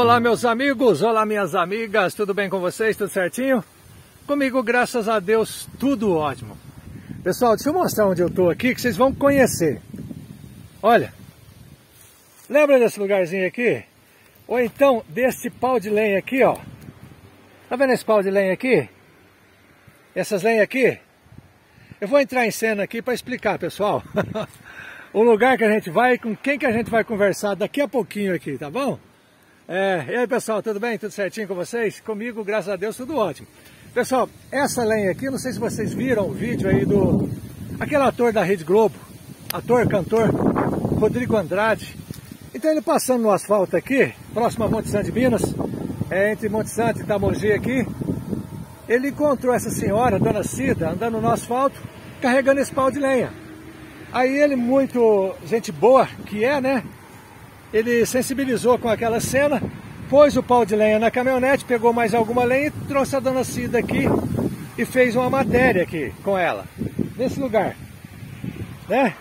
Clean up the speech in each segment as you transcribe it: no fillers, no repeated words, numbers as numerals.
Olá meus amigos, olá minhas amigas, tudo bem com vocês? Tudo certinho? Comigo, graças a Deus, tudo ótimo. Pessoal, deixa eu mostrar onde eu estou aqui, que vocês vão conhecer. Olha, lembra desse lugarzinho aqui? Ou então desse pau de lenha aqui, ó. Tá vendo esse pau de lenha aqui? Essas lenhas aqui? Eu vou entrar em cena aqui para explicar, pessoal. O lugar que a gente vai, com quem que a gente vai conversar daqui a pouquinho aqui, tá bom? E aí pessoal, tudo bem? Tudo certinho com vocês? Comigo, graças a Deus, tudo ótimo. Pessoal, essa lenha aqui, não sei se vocês viram o vídeo aí do... aquele ator da Rede Globo, ator, cantor, Rodrigo Andrade. Então ele passando no asfalto aqui, próximo a Monte Santo de Minas, entre Monte Santo e Itamogi aqui, ele encontrou essa senhora, Dona Cida, andando no asfalto, carregando esse pau de lenha. Aí ele, muito gente boa que é, né? Ele sensibilizou com aquela cena, pôs o pau de lenha na caminhonete, pegou mais alguma lenha e trouxe a Dona Cida aqui e fez uma matéria aqui com ela, nesse lugar, né?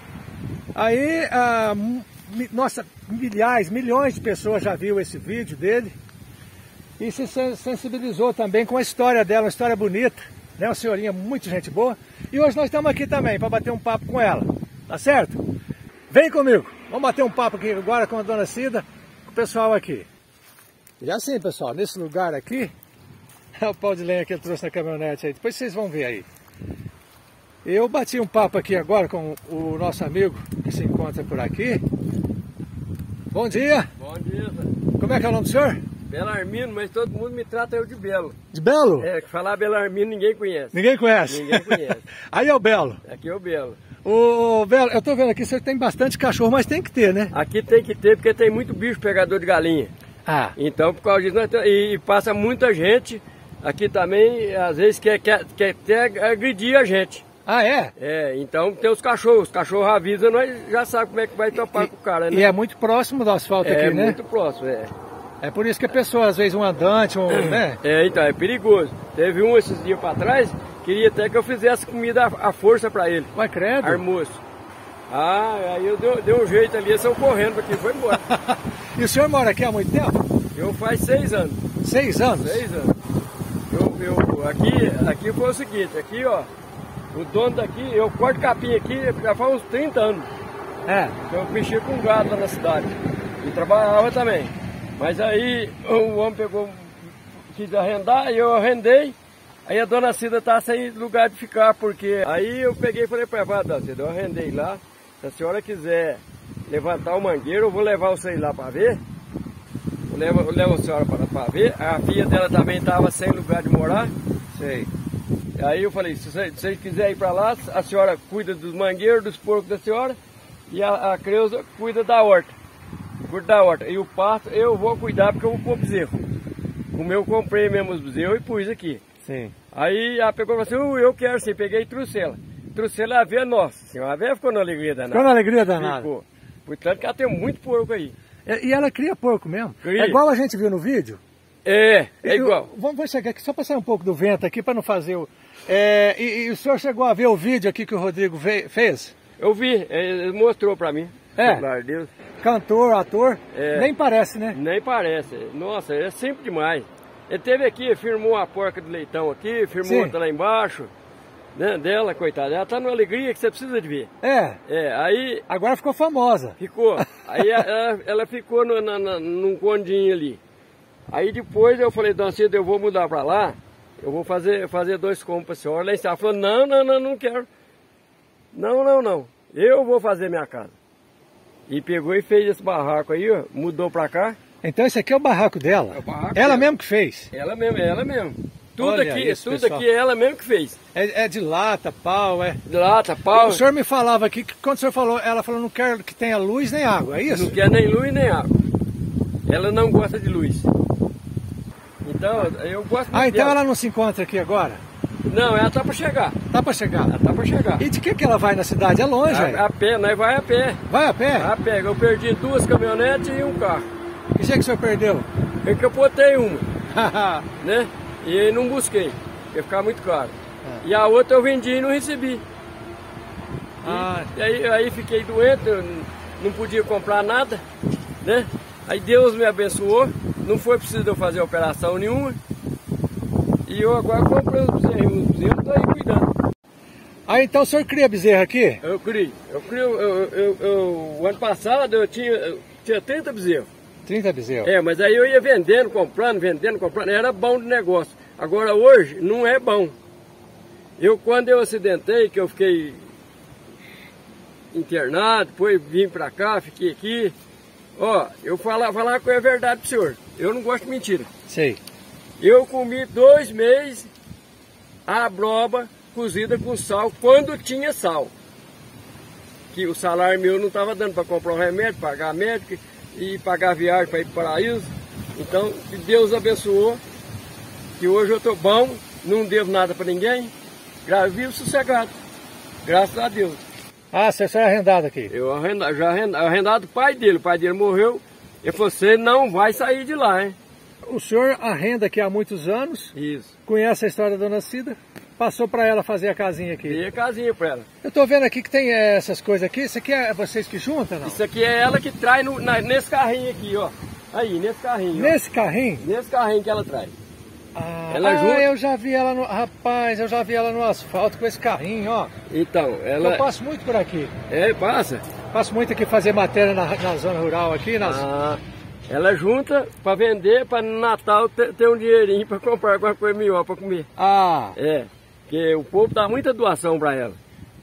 Aí, nossa, milhões de pessoas já viu esse vídeo dele e se sensibilizou também com a história dela, uma história bonita, né? Uma senhorinha muito gente boa. E hoje nós estamos aqui também para bater um papo com ela, tá certo? Vem comigo, vamos bater um papo aqui agora com a Dona Cida, com o pessoal aqui. E assim, pessoal, nesse lugar aqui, é o pau de lenha que ele trouxe na caminhonete aí, depois vocês vão ver aí. Eu bati um papo aqui agora com o nosso amigo que se encontra por aqui. Bom dia! Bom dia, Zé. Como é que é o nome do senhor? Belarmino, mas todo mundo me trata eu de Belo. De Belo? É, que falar Belarmino ninguém conhece. Ninguém conhece? Ninguém conhece. Aí é o Belo. Aqui é o Belo. Ô Belo, eu tô vendo aqui, você tem bastante cachorro, mas tem que ter, né? Aqui tem que ter, porque tem muito bicho pegador de galinha. Ah. Então, por causa disso, e passa muita gente aqui também, às vezes quer até agredir a gente. Ah, é? É, então tem os cachorros avisam, nós já sabemos como é que vai topar com o cara, né? E é muito próximo do asfalto aqui, né? É muito próximo, é. É por isso que a pessoa, às vezes um andante, né? É, então, é perigoso. Teve um esses dias pra trás, queria até que eu fizesse comida à força pra ele. Vai, credo. Almoço. Ah, aí eu dei um jeito ali, eles são correndo aqui, foi embora. E o senhor mora aqui há muito tempo? Eu faz 6 anos. 6 anos? 6 anos. Aqui foi o seguinte, aqui ó, o dono daqui, eu corto capim aqui já faz uns 30 anos. É. Eu mexia com gado lá na cidade. E trabalhava também. Mas aí o homem pegou, quis arrendar, e eu arrendei. Aí a Dona Cida tá sem lugar de ficar, porque aí eu peguei e falei para ela, Dona Cida, eu arrendei lá. Se a senhora quiser levantar o mangueiro, eu vou levar vocês lá para ver. Eu levo a senhora para ver. A filha dela também estava sem lugar de morar. Sei. Aí eu falei, se vocês quiserem ir para lá, a senhora cuida dos mangueiros, dos porcos da senhora, e a Creuza cuida da horta. E o pasto eu vou cuidar porque eu vou pôr bezerro. Como eu comprei mesmo os bezerros e pus aqui. Sim. Aí ela pegou e falou assim, eu quero sim, peguei e trouxe ela. Trouxe ela a ver, nossa senhora, a ver ficou na alegria danada. Ficou na alegria danada. Ficou. Portanto que ela tem muito porco aí. E ela cria porco mesmo? Cria. É igual a gente viu no vídeo? É igual. Vamos chegar aqui, só para sair um pouco do vento aqui, para não fazer o... E o senhor chegou a ver o vídeo aqui que o Rodrigo fez? Eu vi, ele mostrou para mim. É? Claro, Deus. Cantor, ator, nem parece, né? Nem parece. Nossa, é simples demais. Ele teve aqui, firmou a porca do leitão aqui, firmou outra lá embaixo, né, dela, coitada. Ela tá numa alegria que você precisa de ver. Aí... Agora ficou famosa. Ficou. Aí ela ficou num condinho ali. Aí depois eu falei, Dona Cida, eu vou mudar pra lá, eu vou fazer 2 cômodos pra senhora. Lá em cima ela falou, não quero. Não, eu vou fazer minha casa. E pegou e fez esse barraco aí, ó, mudou pra cá. Então esse aqui é o barraco dela? É o barraco ela dela. mesmo que fez? Ela mesmo. Tudo Olha aqui, isso, tudo pessoal. aqui é ela mesmo que fez. É de lata, pau, De lata, pau. O senhor me falava aqui que quando o senhor falou, ela falou não quer que tenha luz nem água, é isso? Não quer nem luz nem água. Ela não gosta de luz. Então, eu gosto muito então dela. ela não se encontra aqui agora? Não, ela tá para chegar. Tá para chegar? Ela tá para chegar. E de que ela vai na cidade? É longe, velho? A pé, nós vai a pé. Vai a pé? A pé. Eu perdi 2 caminhonetes e um carro. Que jeito que o senhor perdeu? Eu capotei uma, né? E não busquei, ia ficar muito caro. E a outra eu vendi e não recebi. E aí fiquei doente, eu não podia comprar nada, né? Aí Deus me abençoou não foi preciso eu fazer operação nenhuma. E eu agora comprei os bezerros, estou aí cuidando. Ah, então o senhor cria bezerro aqui? Eu crio. O ano passado eu tinha 30 bezerros. 30 bezerros? É, mas aí eu ia vendendo, comprando, era bom de negócio. Agora hoje não é bom. Quando eu acidentei, que eu fiquei internado, depois vim pra cá, fiquei aqui. Ó, eu falar com a verdade pro senhor, eu não gosto de mentira. Sei. Eu comi 2 meses a broba cozida com sal, quando tinha sal. Que o salário meu não estava dando para comprar um remédio, pagar médico e pagar viagem para ir para o paraíso. Então, Deus abençoou, que hoje eu estou bom, não devo nada para ninguém, vivo sossegado, graças a Deus. Ah, você é arrendado aqui? Eu arrendado do pai dele, o pai dele morreu, ele falou, você não vai sair de lá, hein? O senhor arrenda aqui há muitos anos? Isso. Conhece a história da Dona Cida? Passou para ela fazer a casinha aqui? Dei a casinha para ela. Eu tô vendo aqui que tem essas coisas aqui. Isso aqui é vocês que juntam, não? Isso aqui é ela que traz nesse carrinho aqui, ó. Aí, nesse carrinho. Nesse carrinho? Nesse carrinho que ela traz. Ela junta... eu já vi ela no... Rapaz, eu já vi ela no asfalto com esse carrinho, ó. Então, ela... Eu passo muito por aqui. É, passa? Passo muito aqui fazer matéria na zona rural aqui. Ela junta para vender, para no Natal ter um dinheirinho para comprar alguma coisa melhor para comer. É, porque o povo dá muita doação para ela.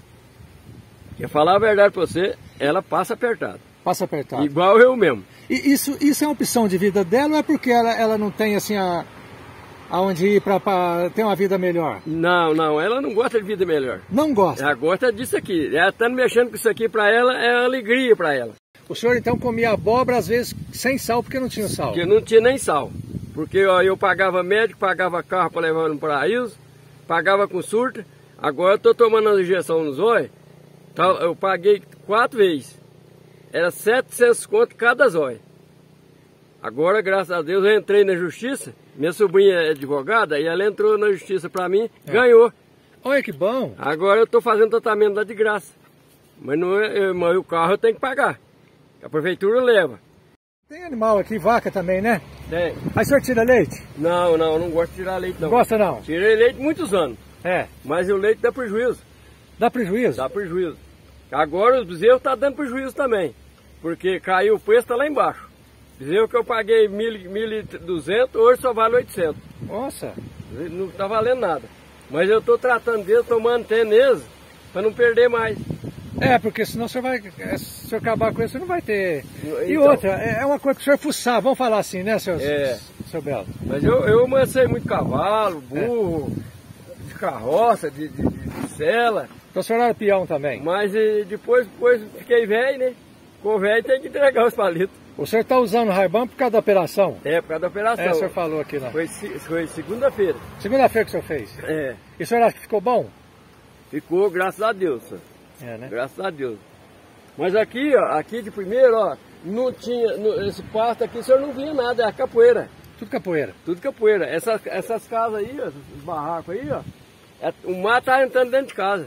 Quer falar a verdade para você, ela passa apertado. Passa apertado. Igual eu mesmo. E isso é uma opção de vida dela ou é porque ela não tem assim aonde ir para ter uma vida melhor? Não, ela não gosta de vida melhor. Não gosta? Ela gosta disso aqui. Ela tá mexendo com isso aqui para ela, é alegria para ela. O senhor então comia abóbora às vezes sem sal porque não tinha sal? Porque não tinha nem sal. Porque ó, eu pagava médico, pagava carro para levar no paraíso, pagava com surta. Agora eu estou tomando a injeção nos olhos. Eu paguei 4 vezes. Era 700 conto cada zóio. Agora, graças a Deus, eu entrei na justiça. Minha sobrinha é advogada e ela entrou na justiça para mim, ganhou. Olha que bom. Agora eu estou fazendo tratamento lá de graça. Mas o carro eu tenho que pagar. A prefeitura leva. Tem animal aqui, vaca também, né? Tem. Aí o senhor tira leite? Não gosto de tirar leite não. Gosta não? Tirei leite muitos anos. É. Mas o leite dá prejuízo. Dá prejuízo? Dá prejuízo. Agora os bezerros estão dando prejuízo também. Porque caiu o preço, está lá embaixo. Bezerro que eu paguei 1.200, hoje só vale 800. Nossa. Não está valendo nada. Mas eu estou tratando deles, estou mantendo eles, para não perder mais. É, porque senão o senhor vai, se o senhor acabar com isso, você não vai ter. E então, outra, é uma coisa que o senhor fuçar, vamos falar assim, né, seu Belo? Mas eu amancei muito cavalo, burro, de carroça, de sela. Então o senhor era peão também? Mas depois fiquei velho, né? Com velho tem que entregar os palitos. O senhor está usando o Ray-Ban por causa da operação? É, por causa da operação. É, o senhor falou aqui, não? Foi segunda-feira. Segunda-feira que o senhor fez? É. E o senhor acha que ficou bom? Ficou, graças a Deus, senhor. É, né? Graças a Deus. Mas aqui, ó, aqui de primeiro, ó, não tinha, esse pasto aqui, o senhor não via nada, é capoeira. Tudo capoeira? Tudo capoeira. Essas casas aí, ó, os barracos aí, ó, o mar tá entrando dentro de casa.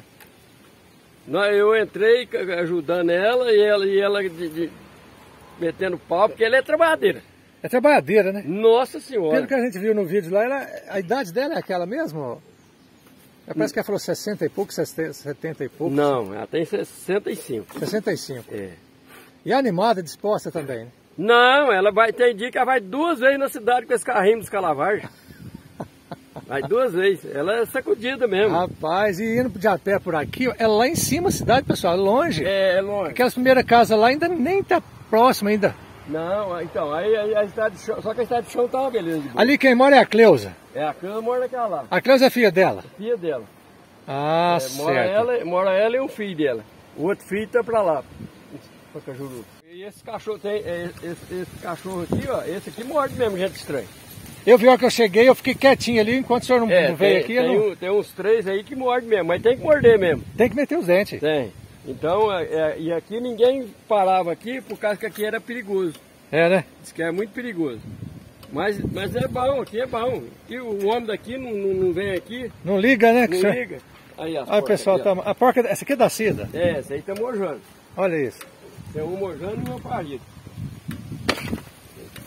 Eu entrei ajudando ela e ela metendo pau, porque ela é trabalhadeira. É trabalhadeira, né? Nossa Senhora. Pelo que a gente viu no vídeo lá, a idade dela é aquela mesmo? Parece que ela falou 60 e pouco, 70 e pouco. Não, ela tem 65. 65? É. E animada, disposta também, né? Não, ela tem dia que ela vai 2 vezes na cidade com esse carrinho dos calavagem. Vai 2 vezes. Ela é sacudida mesmo. Rapaz, e indo de a pé por aqui, é lá em cima a cidade, pessoal, é longe. É longe. Aquelas primeiras casas lá ainda nem tá próxima ainda. Não, então, aí a estrada de chão, só que a estrada de chão tá uma beleza. Ali quem mora é a Cleusa. É, a Cleusa mora naquela lá. A Cleusa é filha dela? Filha dela. Ah, certo. Mora ela e um filho dela. O outro filho tá pra lá, pra Cajuru. E esse cachorro esse cachorro aqui, ó, esse aqui morde mesmo, gente estranha. Eu vi a hora que eu cheguei, eu fiquei quietinho ali, enquanto o senhor não veio aqui. Tem uns 3 aí que morde mesmo, mas tem que morder mesmo. Tem que meter os dentes. Tem. Então, e aqui ninguém parava aqui por causa que aqui era perigoso. É, né? Diz que é muito perigoso. Mas é bom, aqui é bom. Aqui, o homem daqui não vem aqui. Não liga, né? Não liga. Aí, o pessoal aqui, tá... A porca, essa aqui é da Cida? É, essa aí tá mojando. Olha isso. Tem um mojando e uma parido.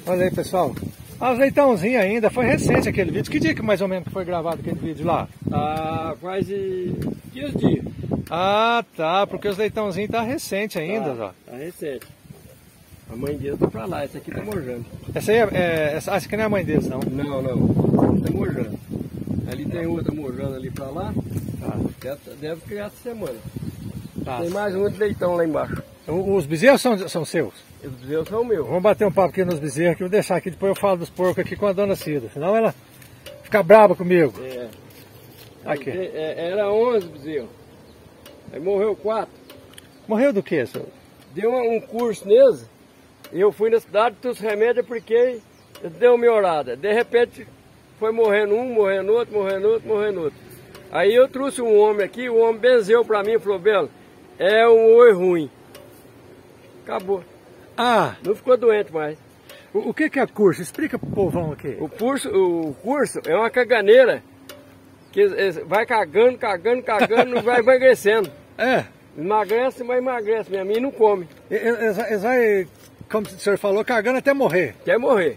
Olha aí, pessoal. Ah, os leitãozinhos ainda, foi recente aquele vídeo. Que dia que mais ou menos foi gravado aquele vídeo lá? Ah, faz 15 dias. Ah, tá, porque os leitãozinhos tá recente ainda, ó. Tá recente. A mãe deles tá pra lá, esse aqui tá mojando. Essa aí essa aqui não é a mãe deles, não? Não, tá mojando. Ali tem outra mojando ali pra lá. Tá. Deve criar essa semana. Tá. Tem mais um outro leitão lá embaixo. Os bezerros são seus? Os bezerros são meus. Vamos bater um papo aqui nos bezerros, que eu vou deixar aqui, depois eu falo dos porcos aqui com a dona Cida, senão ela fica brava comigo. Aqui. Era 11 bezerros. Aí morreu 4. Morreu do que, senhor? Deu um curso neles. Eu fui na cidade, trouxe remédio, apliquei, deu uma melhorada. De repente foi morrendo um, morrendo outro, morrendo outro, morrendo outro. Aí eu trouxe um homem aqui, o homem benzeu pra mim e falou: Belo, é um oi ruim. Acabou. Ah! Não ficou doente mais. O que é curso? Explica pro povão aqui. O curso é uma caganeira que vai cagando, cagando, cagando, não vai emagrecendo. É? Emagrece, mas emagrece. Minha mãe não come. Eles vai, como o senhor falou, cagando até morrer. Quer morrer.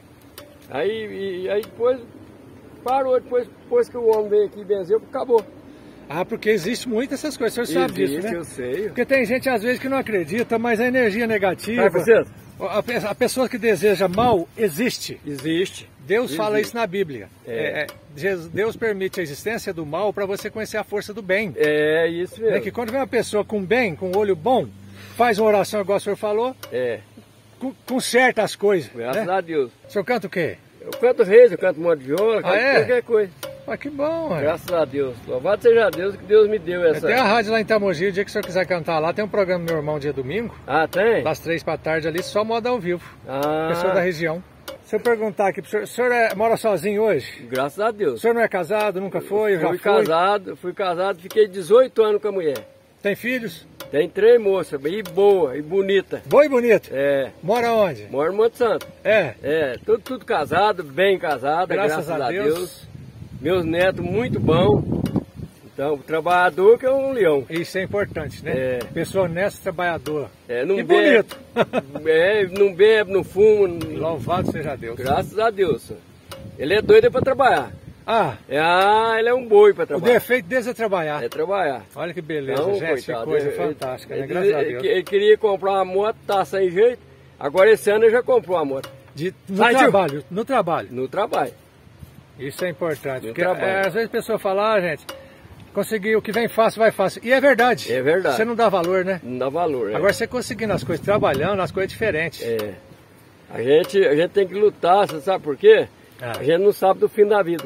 Aí depois parou, depois que o homem veio aqui e benzeu, acabou. Ah, porque existe muito essas coisas, o senhor sabe disso, né? Eu sei. Porque tem gente às vezes que não acredita, mas a energia negativa, a pessoa que deseja mal, existe. Existe. Deus fala isso na Bíblia. Deus permite a existência do mal para você conhecer a força do bem. É isso mesmo. É que quando vem uma pessoa com bem, com olho bom, faz uma oração igual o senhor falou, conserta as coisas. Graças a Deus. O senhor canta o quê? Eu canto reis, eu canto modo de viola, canto qualquer coisa. Ah, que bom, Graças a Deus. Louvado seja Deus que Deus me deu essa. Tem a rádio lá em Itamogi, o dia que o senhor quiser cantar lá, tem um programa meu irmão dia domingo. Ah, tem? Das 3 da tarde ali, só moda ao vivo. Ah. Pessoa da região. Se eu perguntar aqui pro senhor, o senhor mora sozinho hoje? Graças a Deus. O senhor não é casado, nunca foi? Fui casado, fiquei 18 anos com a mulher. Tem filhos? Tem 3 moças, e boa, e bonita. Boa e bonita? É. Mora onde? Mora no Monte Santo. É? É, tudo casado, bem casado, graças a Deus. Meus netos muito bons. Então, o trabalhador que é um leão. Isso é importante, né? É. Pessoa honesta, trabalhadora. Não e bebe, bonito. Não bebe, não fuma. Louvado seja Deus. Graças a Deus. Ele é doido para trabalhar. Ah. Ele é um boi para trabalhar. O defeito dele é trabalhar. É trabalhar. Olha que beleza, então, gente, coitado, que coisa fantástica, né? Graças a Deus. Ele queria comprar uma moto, tá sem jeito. Agora esse ano ele já comprou uma moto. No trabalho. No trabalho. Isso é importante. No Porque trabalho. às vezes a pessoa fala, gente, conseguir o que vem fácil, vai fácil. E é verdade. É verdade. Você não dá valor, né? Não dá valor. Agora você conseguindo as coisas, trabalhando, as coisas diferentes. A gente tem que lutar, você sabe por quê? A gente não sabe do fim da vida.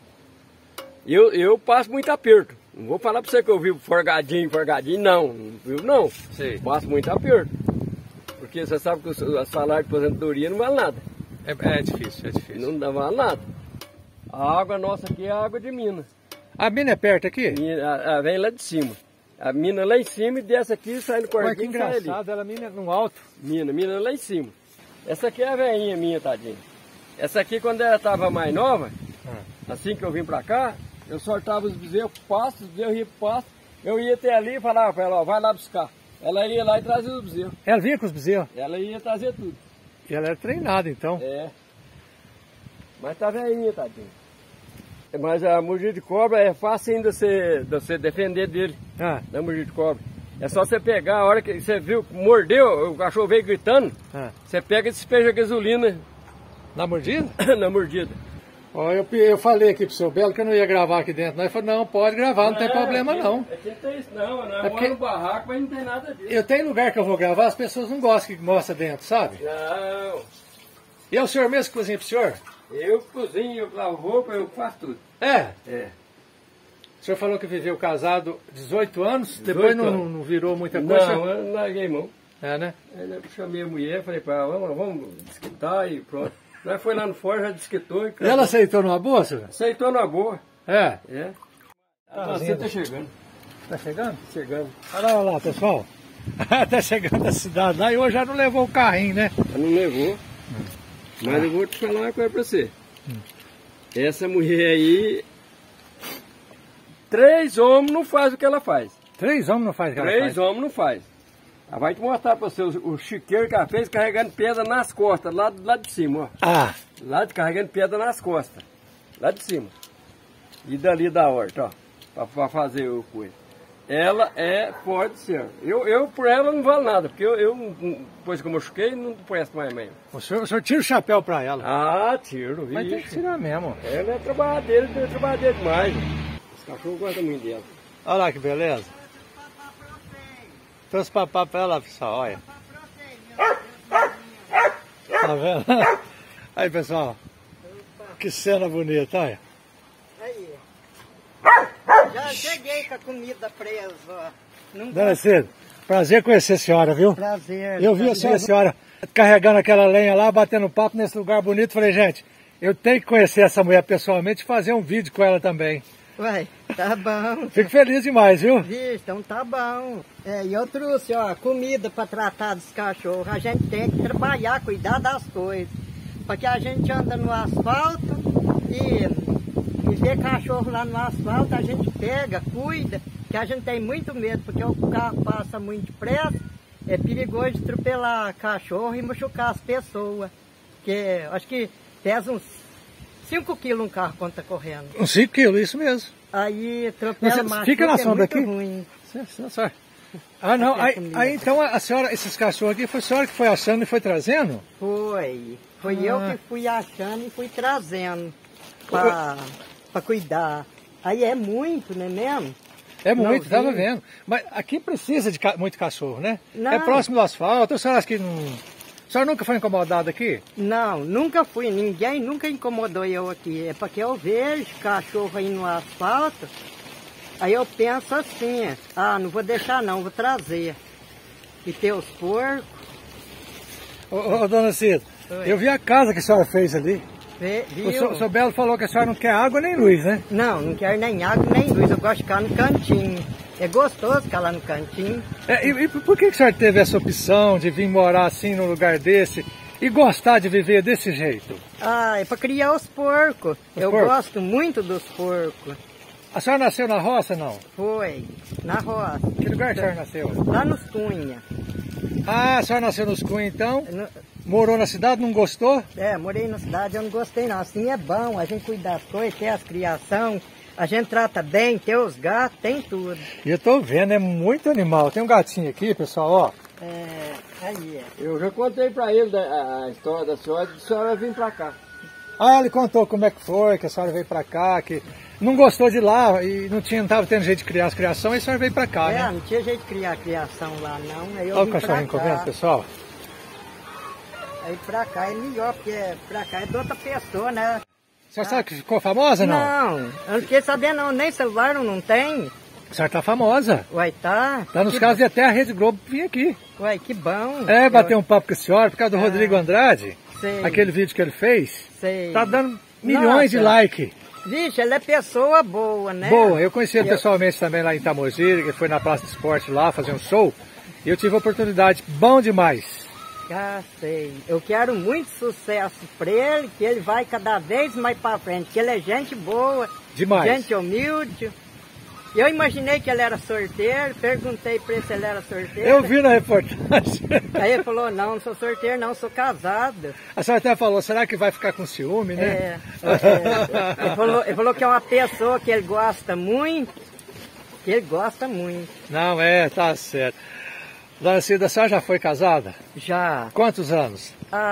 Eu passo muito aperto. Não vou falar pra você que eu vivo forgadinho, não. Não vivo não. Sim. Passo muito aperto. Porque você sabe que o salário de aposentadoria não vale nada. É difícil, é difícil. Não vale nada. A água nossa aqui é a água de Minas. A mina é perto aqui? Vem lá de cima. A mina lá em cima e desce aqui, sai no corredor. Olha que engraçado, ela mina no alto. Mina lá em cima. Essa aqui é a veinha minha, tadinha. Essa aqui quando ela estava mais nova, assim que eu vim pra cá, eu soltava os bezerros pro pasto, os bezerros iam pro pasto, eu ia até ali e falava pra ela, ó, vai lá buscar. Ela ia lá e trazia os bezerros. Ela vinha com os bezerros? Ela ia trazer tudo. E ela era treinada então? Mas tá veinha, tadinha. Mas a mordida de cobra é fácil ainda você defender dele, da mordida de cobra. É só você pegar, a hora que você viu, mordeu, o cachorro veio gritando, você pega e despeja gasolina. Na mordida? Na mordida. Ó, eu falei aqui pro seu Belo que eu não ia gravar aqui dentro. Ele falou, não, pode gravar, não tem problema não. Aqui não tem isso não, nós mora no barraco, mas não tem nada disso. Eu tenho lugar que eu vou gravar, as pessoas não gostam que mostra dentro, sabe? Não. E é o senhor mesmo que cozinha pro senhor? Eu cozinho, eu lavo roupa, eu faço tudo. É? É. O senhor falou que viveu casado 18 anos, depois não virou muita coisa? Não, eu larguei mão. É, né? Eu chamei a mulher, falei pra ela, vamos desquitar e pronto. Nós foi lá no fora, já desquitou. E ela aceitou numa boa, senhor? Aceitou numa boa. É? Você tá chegando. Tá chegando? Chegando. Olha lá, pessoal. Tá chegando a cidade lá e hoje já não levou o carrinho, né? Não levou. Mas eu vou te falar uma coisa pra você. Essa mulher aí, 3 homens não faz o que ela faz. 3 homens não faz o que ela faz? 3 homens não faz. Ela vai te mostrar para você o chiqueiro que ela fez carregando pedra nas costas, lá de cima, ó. Ah, Carregando pedra nas costas, lá de cima. E dali da horta, ó, para fazer o coisa. Ela é fora de ser. Eu por ela não valo nada, porque depois que eu machuquei, não presto mais mesmo. o senhor tira o chapéu pra ela. Ah, tiro. Mas tem que tirar mesmo. Ela é trabalhadeira demais. Os cachorros gostam muito dela. Olha lá que beleza. Trouxe papá pra ela, pessoal, olha. Tá vendo? Aí, pessoal. Que cena bonita, olha. Aí. Já cheguei com a comida presa, ó. Dona Cida, prazer conhecer a senhora, viu? Prazer. Eu vi a senhora carregando aquela lenha lá, batendo papo nesse lugar bonito. Falei, gente, eu tenho que conhecer essa mulher pessoalmente e fazer um vídeo com ela também. Ué, tá bom. Fico feliz demais, viu? Vixe, então tá bom. E eu trouxe, ó, comida para tratar dos cachorros. A gente tem que trabalhar, cuidar das coisas. Porque a gente anda no asfalto e vê cachorro lá no asfalto, a gente pega, cuida, que a gente tem muito medo, porque o carro passa muito depressa, é perigoso de atropelar cachorro e machucar as pessoas. Porque acho que pesa uns 5 quilos um carro quando tá correndo. Uns 5 quilos, isso mesmo. Aí atropela machuca, fica na sombra aqui. Ruim. Ah, não. Aí então a senhora, esses cachorros aqui, foi a senhora que foi achando e foi trazendo? Foi eu que fui achando e fui trazendo para cuidar. Aí é muito, né mesmo? É muito, estava vendo. Mas aqui precisa de muito cachorro, né? Não. É próximo do asfalto, a senhora acha que não... A senhora nunca foi incomodada aqui? Não, nunca fui. Ninguém nunca incomodou eu aqui. É porque eu vejo cachorro aí no asfalto, aí eu penso assim, não vou deixar não, vou trazer. E ter os porcos. Ô, dona Cida, eu vi a casa que a senhora fez ali. Viu? O seu Belo falou que a senhora não quer água nem luz, né? Não quero nem água nem luz, eu gosto de ficar no cantinho. É gostoso ficar lá no cantinho. E por que a senhora teve essa opção de vir morar assim num lugar desse e gostar de viver desse jeito? É para criar os porcos. Eu gosto muito dos porcos. A senhora nasceu na roça, não? Foi, na roça. Que lugar que a senhora nasceu? Lá nos Cunha. Ah, a senhora nasceu nos Cunha, então? Morou na cidade, não gostou? Morei na cidade, eu não gostei não. Assim é bom, a gente cuida das coisas, tem as criação, a gente trata bem, tem os gatos, tem tudo. E eu tô vendo, é muito animal. Tem um gatinho aqui, pessoal, ó. Aí é. Eu já contei pra ele a história da senhora vir pra cá. Ah, ele contou como é que foi, que a senhora veio pra cá, que não gostou de lá e não tava tendo jeito de criar as criações, e a senhora veio pra cá, né? Não tinha jeito de criar a criação lá não. Aí eu olha o cachorrinho comendo, pessoal. Aí pra cá é melhor, porque pra cá é de outra pessoa, né? A senhora sabe que ficou famosa, não? Não, eu não fiquei sabendo não, nem celular não tem. A senhora tá famosa. Uai, tá. Tá nos casos de até a Rede Globo vir aqui. Uai, que bom. Bater um papo com a senhora por causa do Rodrigo Andrade. Sei. Aquele vídeo que ele fez. Sei. Tá dando milhões de likes. Vixe, ela é pessoa boa, né? Boa, eu conheci ele pessoalmente também lá em Tamogi, ele foi na Praça de Esporte lá fazer um show. E eu tive a oportunidade, bom demais. Sei. Eu quero muito sucesso pra ele, que ele vai cada vez mais pra frente, que ele é gente boa, demais. Gente humilde. Eu imaginei que ele era sorteiro, perguntei pra ele se ele era sorteiro. Eu vi na reportagem. Aí ele falou, não sou sorteiro não, sou casado. A senhora até falou, será que vai ficar com ciúme, né? Ele falou que é uma pessoa que ele gosta muito, Não, tá certo. Dona Cida, a senhora já foi casada? Já. Quantos anos?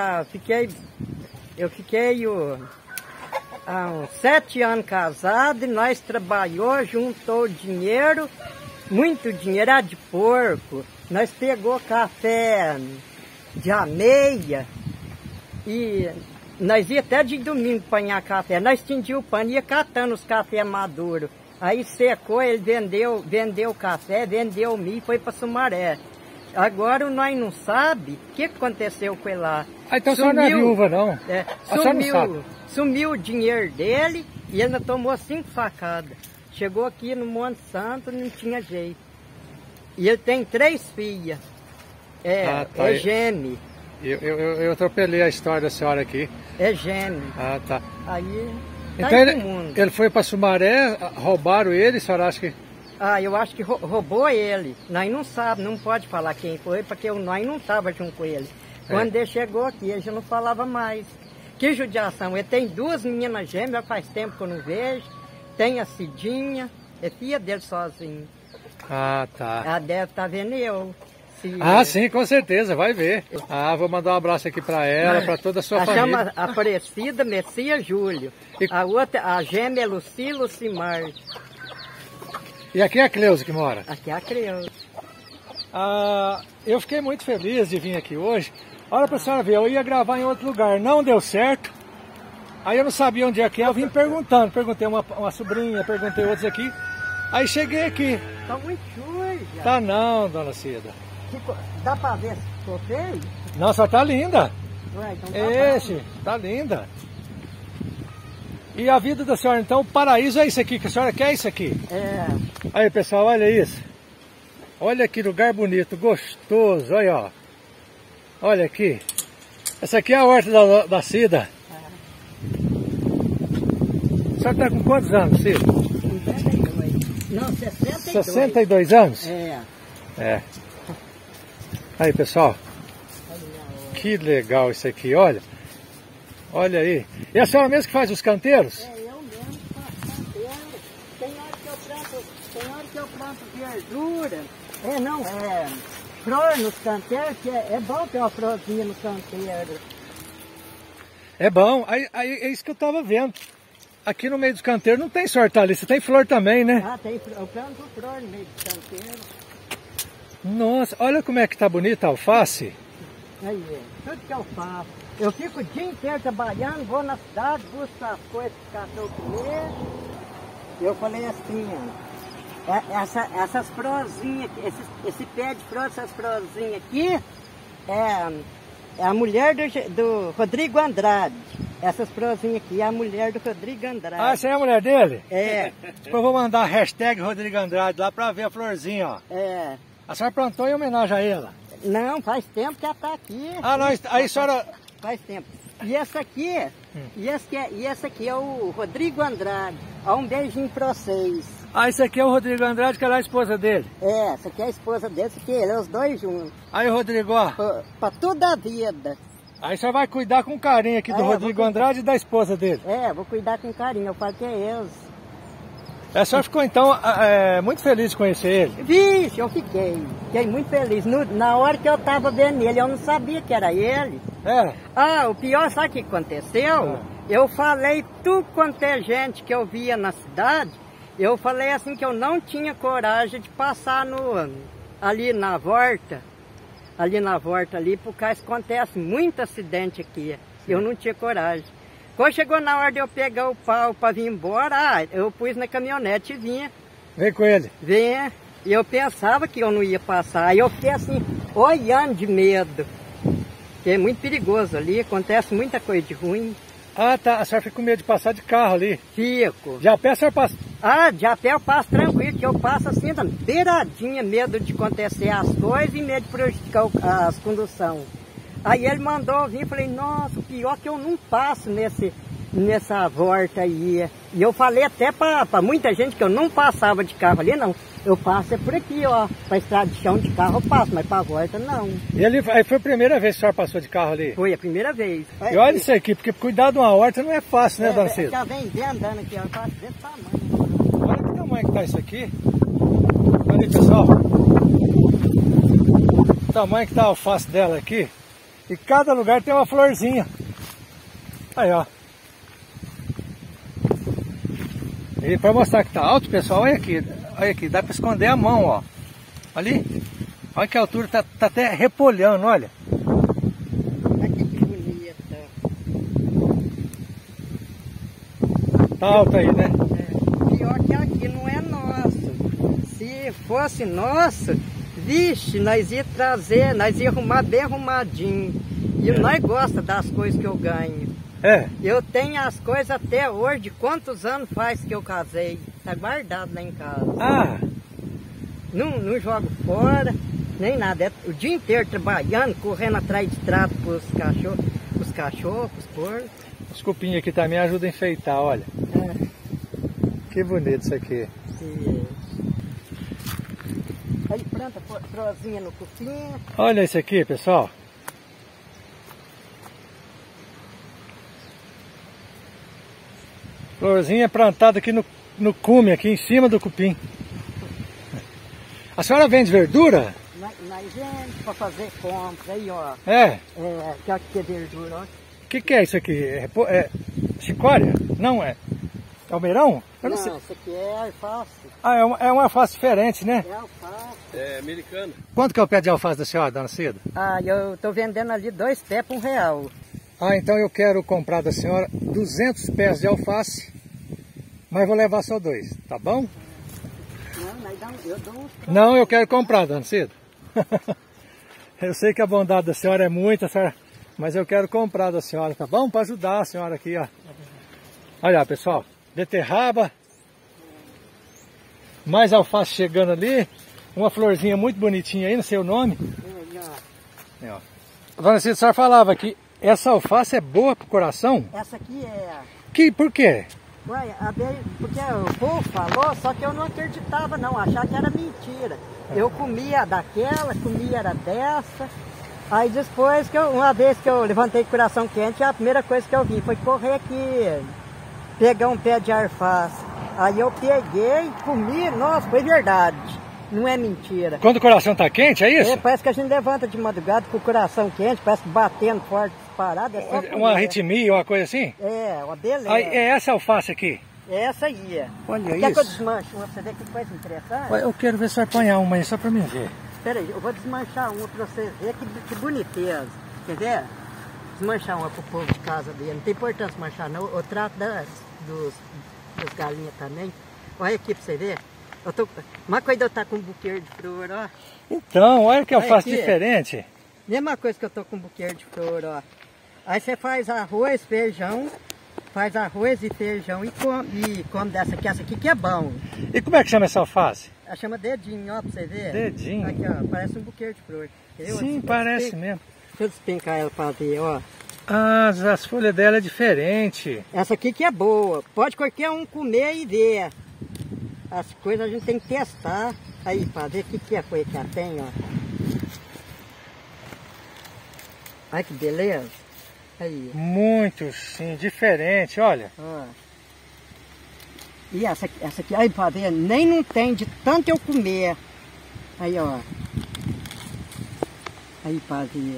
Eu fiquei há uns 7 anos casado e nós trabalhou, juntou dinheiro, muito dinheiro, era de porco. Nós pegou café de ameia e nós ia até de domingo apanhar café. Nós tindíamos o pano e ia catando os cafés maduros. Aí secou, ele vendeu o café, vendeu o milho e foi para Sumaré. Agora nós não sabe o que aconteceu com ele lá. Então a senhora não é viúva, não? Sumiu o dinheiro dele e ele tomou 5 facadas. Chegou aqui no Monte Santo, não tinha jeito. E ele tem 3 filhas. É gêmeo. Eu atropelei a história da senhora aqui. É gêmeo. Ah, tá. Aí então ele foi para Sumaré, roubaram ele, a senhora acha que... Ah, eu acho que roubou ele. Nós não sabemos, não pode falar quem foi, porque nós não estávamos junto com ele. Quando ele chegou aqui, ele já não falava mais. Que judiação. Ele tem 2 meninas gêmeas, faz tempo que eu não vejo. Tem a Cidinha, é filha dele sozinho. Ah, tá. Ela deve estar vendo eu. Ah, sim, com certeza, vai ver. Ah, vou mandar um abraço aqui para ela, para toda a sua família. Chama Aparecida Messias Júlio. A outra, a gêmea é Lucimar. E aqui é a Cleusa que mora? Aqui é a Cleusa. Ah, eu fiquei muito feliz de vir aqui hoje. Olha pra senhora ver, eu ia gravar em outro lugar, não deu certo. Aí eu não sabia onde é que é, eu vim perguntando. Perguntei uma sobrinha, perguntei outros aqui. Aí cheguei aqui. Tá muito suja. Tá não, dona Cida. Dá pra ver se ficou feio? Nossa, tá linda. Ué, então tá linda. E a vida da senhora, então, o paraíso é isso aqui, que a senhora quer isso aqui? É. Aí, pessoal, olha isso. Olha que lugar bonito, gostoso, olha, ó. Olha aqui. Essa aqui é a horta da Cida. A senhora tá com quantos anos, Cida? 52. Não, 62. 62 anos? É. Aí, pessoal. Que legal isso aqui, olha. Olha aí. E a senhora mesmo que faz os canteiros? É, eu mesmo faço canteiro. Tem hora que eu planto verdura. Flor nos canteiros, que é bom ter uma florzinha no canteiro. É bom. Aí é isso que eu tava vendo. Aqui no meio dos canteiros não tem só hortaliça, tem flor também, né? Ah, tem. Eu planto flor no meio dos canteiros. Nossa, olha como é que tá bonita a alface. Aí, tudo que eu faço. Eu fico o dia inteiro trabalhando, vou na cidade, busco as coisas que o cachorro comer. Eu falei assim, essas florzinhas, esse pé de flor, essas florzinhas aqui, é a mulher do Rodrigo Andrade. Essas florzinhas aqui é a mulher do Rodrigo Andrade. Ah, essa é a mulher dele? É. Depois eu vou mandar a hashtag Rodrigo Andrade lá pra ver a florzinha, ó. É. A senhora plantou em homenagem a ela? Não, faz tempo que ela tá aqui. Ah, não, aí a senhora... Faz tempo. E essa aqui, essa aqui é o Rodrigo Andrade. Ó, um beijinho pra vocês. Ah, esse aqui é o Rodrigo Andrade, que ela é a esposa dele? É, essa aqui é a esposa dele, esse aqui, ele é os dois juntos. Aí, Rodrigo, ó. Pra toda a vida. Aí você vai cuidar com carinho aqui do Rodrigo Andrade e da esposa dele? É, vou cuidar com carinho, eu falo que é eles. A senhora ficou, então, muito feliz de conhecer ele? Vixe, eu fiquei muito feliz. Na hora que eu tava vendo ele, eu não sabia que era ele. É? Ah, o pior, sabe o que aconteceu? Eu falei tudo quanto é gente que eu via na cidade, eu falei assim que eu não tinha coragem de passar ali na volta, por causa que acontece muito acidente aqui. Eu não tinha coragem. Quando chegou na hora de eu pegar o pau para vir embora, eu pus na caminhonete e vinha. Vem com ele? Vinha. E eu pensava que eu não ia passar. Aí eu fiquei assim, olhando de medo. Porque é muito perigoso ali, acontece muita coisa de ruim. Ah, tá. A senhora fica com medo de passar de carro ali? Fico. De a pé a senhora passa? Ah, de a pé eu passo tranquilo, que eu passo assim, beiradinha, medo de acontecer as coisas e medo de prejudicar as condução. Aí ele mandou vir, falei, nossa, o pior que eu não passo nessa volta aí. E eu falei até para muita gente que eu não passava de carro ali, não. Eu passo por aqui, ó. Para estrada de chão de carro eu passo, mas para volta não. E aí foi a primeira vez que a senhora passou de carro ali? Foi a primeira vez. E olha isso aqui, porque cuidar de uma horta não é fácil, né, dona Cida? Já vem andando aqui, ó, eu faço desse tamanho. Olha que tamanho que tá isso aqui. Olha aí, pessoal. O tamanho que tá a alface dela aqui. E cada lugar tem uma florzinha. Aí, ó. E para mostrar que tá alto, pessoal, olha aqui, dá para esconder a mão, ó. Ali, olha que altura, tá até repolhando, olha. Olha que bonita. Tá alto aí, né? Pior que aqui não é nosso. Se fosse nosso, vixe, nós ia trazer, nós ia arrumar bem arrumadinho. E nós gostamos das coisas que eu ganho. É. Eu tenho as coisas até hoje. Quantos anos faz que eu casei? Tá guardado lá em casa. Ah! Não jogo fora, nem nada. É o dia inteiro trabalhando, correndo atrás de trato pros cachorros, pros porcos. Os cupinhos aqui também ajudam a enfeitar, olha. É. Que bonito isso aqui. Sim. Aí planta florzinha no cupim. Olha isso aqui, pessoal. Florzinha plantada aqui no cume, aqui em cima do cupim. A senhora vende verdura? Nós vendemos para fazer compra. Aí, ó. É? É, que é verdura, ó. O que é isso aqui? É chicória? Não é? É almeirão? Eu não sei. Isso aqui é alface. Ah, é uma alface diferente, né? É alface. É americana. Quanto que é o pé de alface da senhora, dona Cida? Ah, eu tô vendendo ali 2 pés por R$1. Ah, então eu quero comprar da senhora 200 pés de alface, mas vou levar só 2, tá bom? Não, eu dou uns... Não, eu quero comprar, dona Cida. Eu sei que a bondade da senhora é muita, senhora, mas eu quero comprar da senhora, tá bom? Para ajudar a senhora aqui, ó. Olha, pessoal, beterraba, mais alface chegando ali, uma florzinha muito bonitinha aí, não sei o nome. É, ó. Dona Cida, a senhora falava que essa alface é boa pro coração? Essa aqui é... Por quê? Ué, porque o povo falou, só que eu não acreditava não, achava que era mentira. Eu comia daquela, comia era dessa. Aí depois, uma vez que eu levantei com o coração quente, a primeira coisa que eu vi foi correr aqui, pegar um pé de alface. Aí eu peguei, comi, nossa, foi verdade, não é mentira. Quando o coração tá quente, é isso? É, parece que a gente levanta de madrugada com o coração quente, parece que batendo forte, disparado. É só uma comer. arritmia, uma coisa assim? É, uma beleza. Aí, é essa alface aqui? É essa aí, é. Olha Quer isso. que eu desmanche uma pra você ver que coisa interessante? Eu quero ver se vai apanhar uma aí, só pra mim ver. Espera aí, eu vou desmanchar uma pra vocês verem que boniteza. Quer ver? Desmanchar uma pro povo de casa dele. Não tem importância desmanchar não. Eu trato das galinhas também. Olha aqui pra você ver. Uma coisa de eu estar com um buquê de flor, ó. Então, olha que Olha alface aqui. diferente. Mesma coisa que eu tô com um buquê de flor, ó. Aí você faz arroz, feijão, faz arroz e feijão e come dessa aqui. Essa aqui que é bom. E como é que chama essa alface? Ela chama dedinho, ó, pra você ver. Dedinho. Aqui, ó, parece um buquê de flor. Entendeu? Sim, parece mesmo. Deixa eu despencar ela pra ver, ó. Ah, as folhas dela é diferente. Essa aqui que é boa. Pode qualquer um comer e ver. As coisas a gente tem que testar. Aí, pra ver o que é foi que ela tem, ó. Olha que beleza. Aí. Muito, sim, diferente, olha. Ó. E essa aqui, aí, pra ver, nem não tem de tanto eu comer. Aí, ó. Aí, pra ver.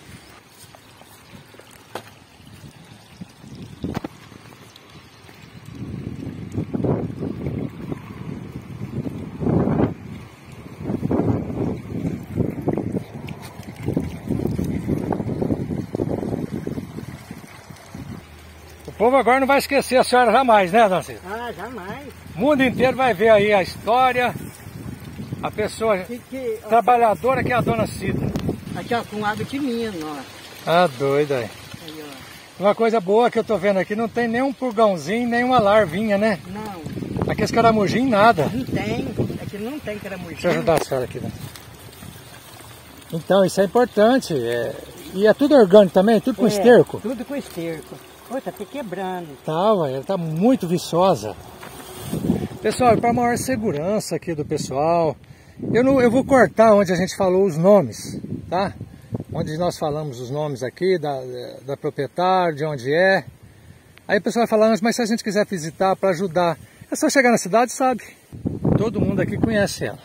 O povo agora não vai esquecer a senhora jamais, né, dona Cida? Ah, jamais. O mundo inteiro vai ver aí a história, a pessoa trabalhadora que é a dona Cida. Aqui, ó, com água de Minas, ó. Ah, doido aí. Aí, ó. Uma coisa boa que eu tô vendo aqui, não tem nem um purgãozinho, nem uma larvinha, né? Não, Aqui esse caramujinho, nada. não tem. Aqui não tem caramujo. Deixa eu ajudar a senhora aqui, né? Então, isso é importante. E é tudo orgânico também? Tudo com esterco? Tudo com esterco. Oi, tá até quebrando. Tá, ué, ela tá muito viçosa. Pessoal, para maior segurança aqui do pessoal, eu vou cortar onde a gente falou os nomes, tá? Onde nós falamos os nomes aqui, da proprietária, de onde é. Aí o pessoal vai falar, mas se a gente quiser visitar para ajudar, é só chegar na cidade, sabe? Todo mundo aqui conhece ela.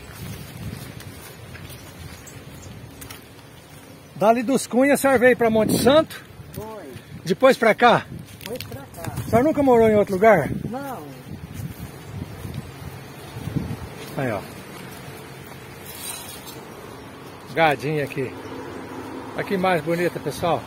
Dali dos Cunhas, a senhora veio para Monte Santo? Foi. Depois para cá? Foi pra cá. A senhora nunca morou em outro lugar? Não. Aí, ó. Gadinha aqui. Olha que mais bonita, pessoal.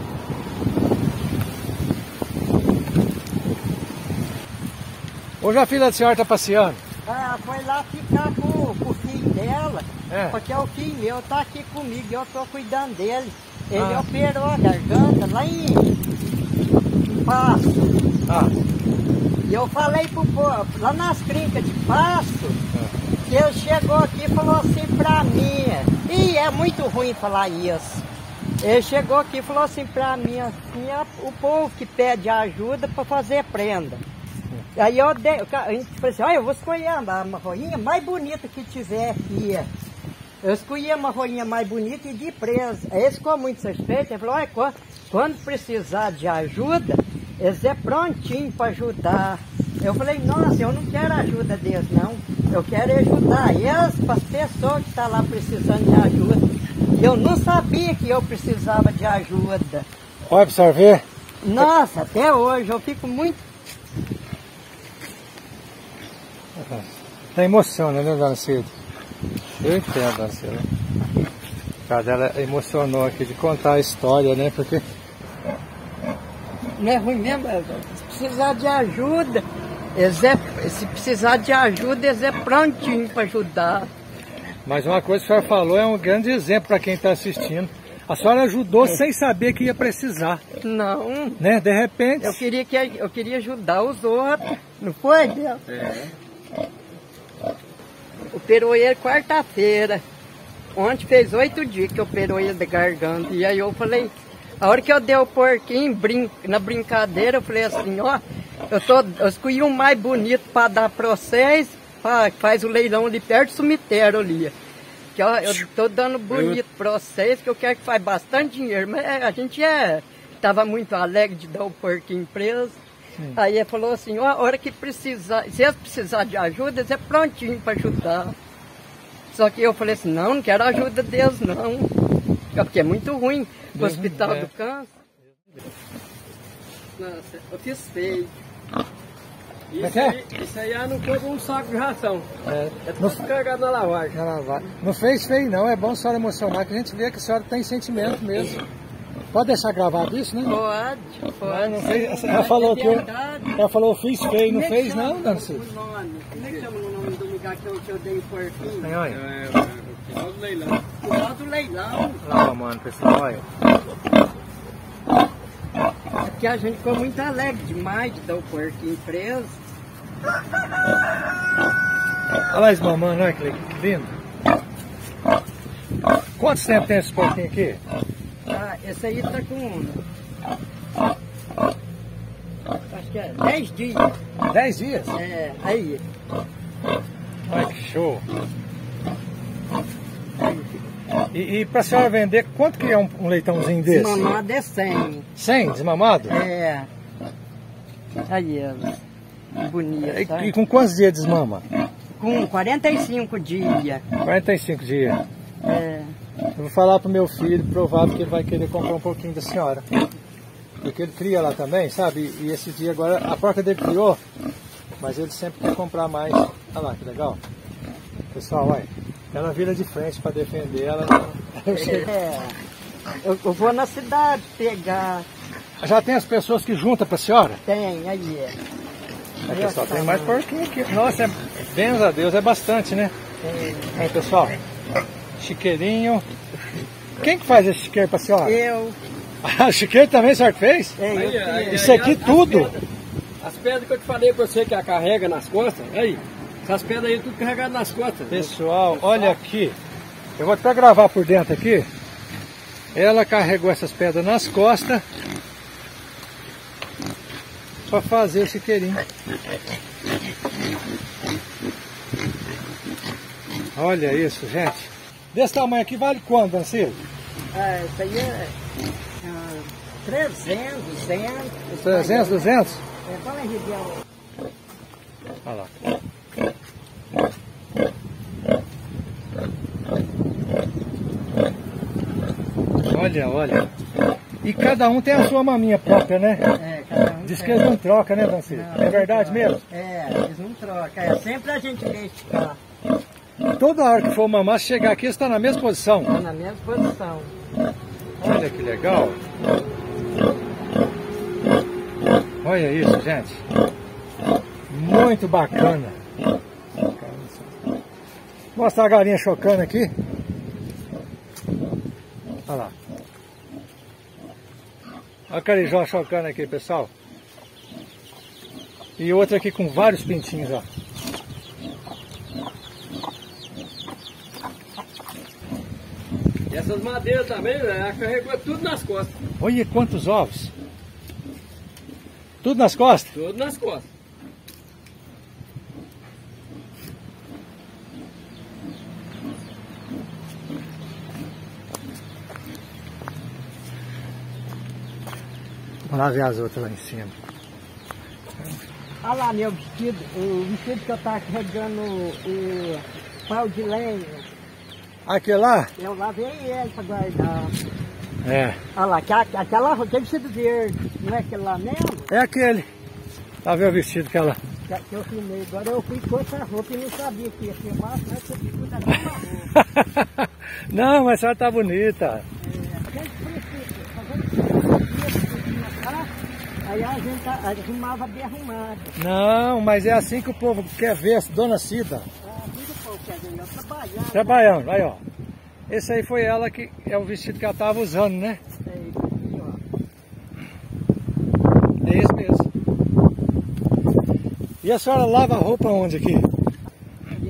Hoje a filha da senhora está passeando. Ah, foi lá ficar com o filho dela, porque o filho meu tá aqui comigo e eu tô cuidando dele. Ele operou a garganta lá em Passo. E eu falei pro povo, lá nas trincas de Passo, que ele chegou aqui e falou assim pra mim, e é muito ruim falar isso. Ele chegou aqui e falou assim pra mim, assim, o povo que pede ajuda para fazer prenda. Aí a gente falou assim, olha, eu vou escolher a marroinha mais bonita que tiver aqui. Eu escolhi a marroinha mais bonita e de presa. Aí ele ficou muito satisfeito, ele falou, olha, quando precisar de ajuda, eles é prontinho para ajudar. Eu falei, nossa, eu não quero ajuda deles não, eu quero ajudar eles para as pessoas que estão lá precisando de ajuda. Eu não sabia que eu precisava de ajuda. Olha para você ver. Nossa, até hoje eu fico muito... Tá emociona, né, dona Cida? Eu entendo, dona Cida. A cara dela emocionou aqui de contar a história, né? Porque não é ruim mesmo, se precisar de ajuda, eles é prontinho para ajudar. Mas uma coisa que a senhora falou é um grande exemplo para quem está assistindo. A senhora ajudou sem saber que ia precisar. Não. Né? De repente. Eu queria ajudar os outros. Não foi, Deus? É. Operou ele quarta-feira. Ontem fez 8 dias que operou ele de garganta. E aí eu falei, a hora que eu dei o porquinho, na brincadeira, eu falei assim, ó, eu escolhi um mais bonito para dar para vocês, faz o leilão ali perto do cemitério ali. Que eu tô dando bonito para vocês, que eu quero que faz bastante dinheiro. Mas a gente tava muito alegre de dar o porquinho preso. Sim. Aí ele falou assim, ó, a hora que precisar, se eles precisarem de ajuda, eles é prontinho para ajudar. Só que eu falei assim, não quero ajuda deles não. Porque é muito ruim o hospital do câncer. Nossa, eu fiz feio. Isso aí não foi um saco de ração. É tudo carregado na lavagem. Não fez feio não, é bom a senhora emocionar, que a gente vê que a senhora tem sentimento mesmo. Pode deixar gravado isso, né? Pode. Não fez, ela falou que ela falou, fiz feio, não fez não, dona Cida? Como é que chama o nome do lugar que eu dei o porquinho? Olha. Final do leilão. Final do leilão. Lá, mano, pessoal, olha. É porque a gente ficou muito alegre demais de dar o porquinho preso. Olha lá esse mamãe, olha que lindo. Quantos tempos tem esse porquinho aqui? Esse aí tá com... acho que é 10 dias. 10 dias? Aí. Olha que show. E pra senhora vender, quanto que é um leitãozinho desse? Desmamado é 100. 100 desmamado? Aí ela. Bonita. E com quantos dias desmama? Com 45 dias. 45 dias? Eu vou falar pro meu filho, provável que ele vai querer comprar um pouquinho da senhora. Porque ele cria lá também, sabe? E esse dia agora, a porca dele criou, mas ele sempre quer comprar mais. Olha lá, que legal. Pessoal, olha, ela vira de frente para defender ela. Eu vou na cidade pegar. Já tem as pessoas que juntam pra senhora? Tem, aí Aí, pessoal, tem mais porquinho aqui. Nossa, bens a Deus, é bastante, né? Aí, pessoal, chiqueirinho. Quem que faz esse chiqueiro pra senhora? Eu. Ah, chiqueiro também a senhora fez? Isso aqui tudo? As pedras que eu te falei pra você que ela carrega nas costas, aí, essas pedras aí tudo carregado nas costas. Pessoal, olha aqui. Eu vou até gravar por dentro aqui. Ela carregou essas pedras nas costas para fazer o chiqueirinho. Olha isso, gente. Desse tamanho aqui vale quanto, dona Cida? Isso aí é 300, 200. 300, 200? Fala aí, Ridião. Olha lá. Olha. E cada um tem a sua maminha própria, né? Cada um. Diz que eles não trocam, né, dona Cida? É verdade mesmo? Eles não trocam. Sempre a gente deixa ficar. Toda hora que for mamar, se chegar aqui, você está na mesma posição. Está na mesma posição. Olha que legal. Olha isso, gente. Muito bacana. Mostra a galinha chocando aqui. Olha lá. Olha a carijó chocando aqui, pessoal. E outra aqui com vários pintinhos, ó. E essas madeiras também, ela carregou tudo nas costas. Olha quantos ovos. Tudo nas costas? Tudo nas costas. Vamos lá ver as outras lá em cima. Olha lá meu vestido, o vestido que eu tava carregando o pau de lenha. Aquele lá? Eu lavei ele para guardar. É. Olha lá, aquele vestido verde, não é aquele lá mesmo? É aquele. Tá vendo o vestido que ela... Que eu filmei. Agora eu fui com essa roupa e não sabia que ia filmar, mas você escuta a mesma roupa. Não, mas a senhora tá bonita. Aí a gente arrumava bem arrumado. Não, mas é assim que o povo quer ver, Dona Cida. Assim que o povo quer ver, eu trabalhando. Trabalhando, aí ó. Esse aí foi ela que é o vestido que ela tava usando, né? É esse mesmo. E a senhora lava a roupa onde aqui? Ali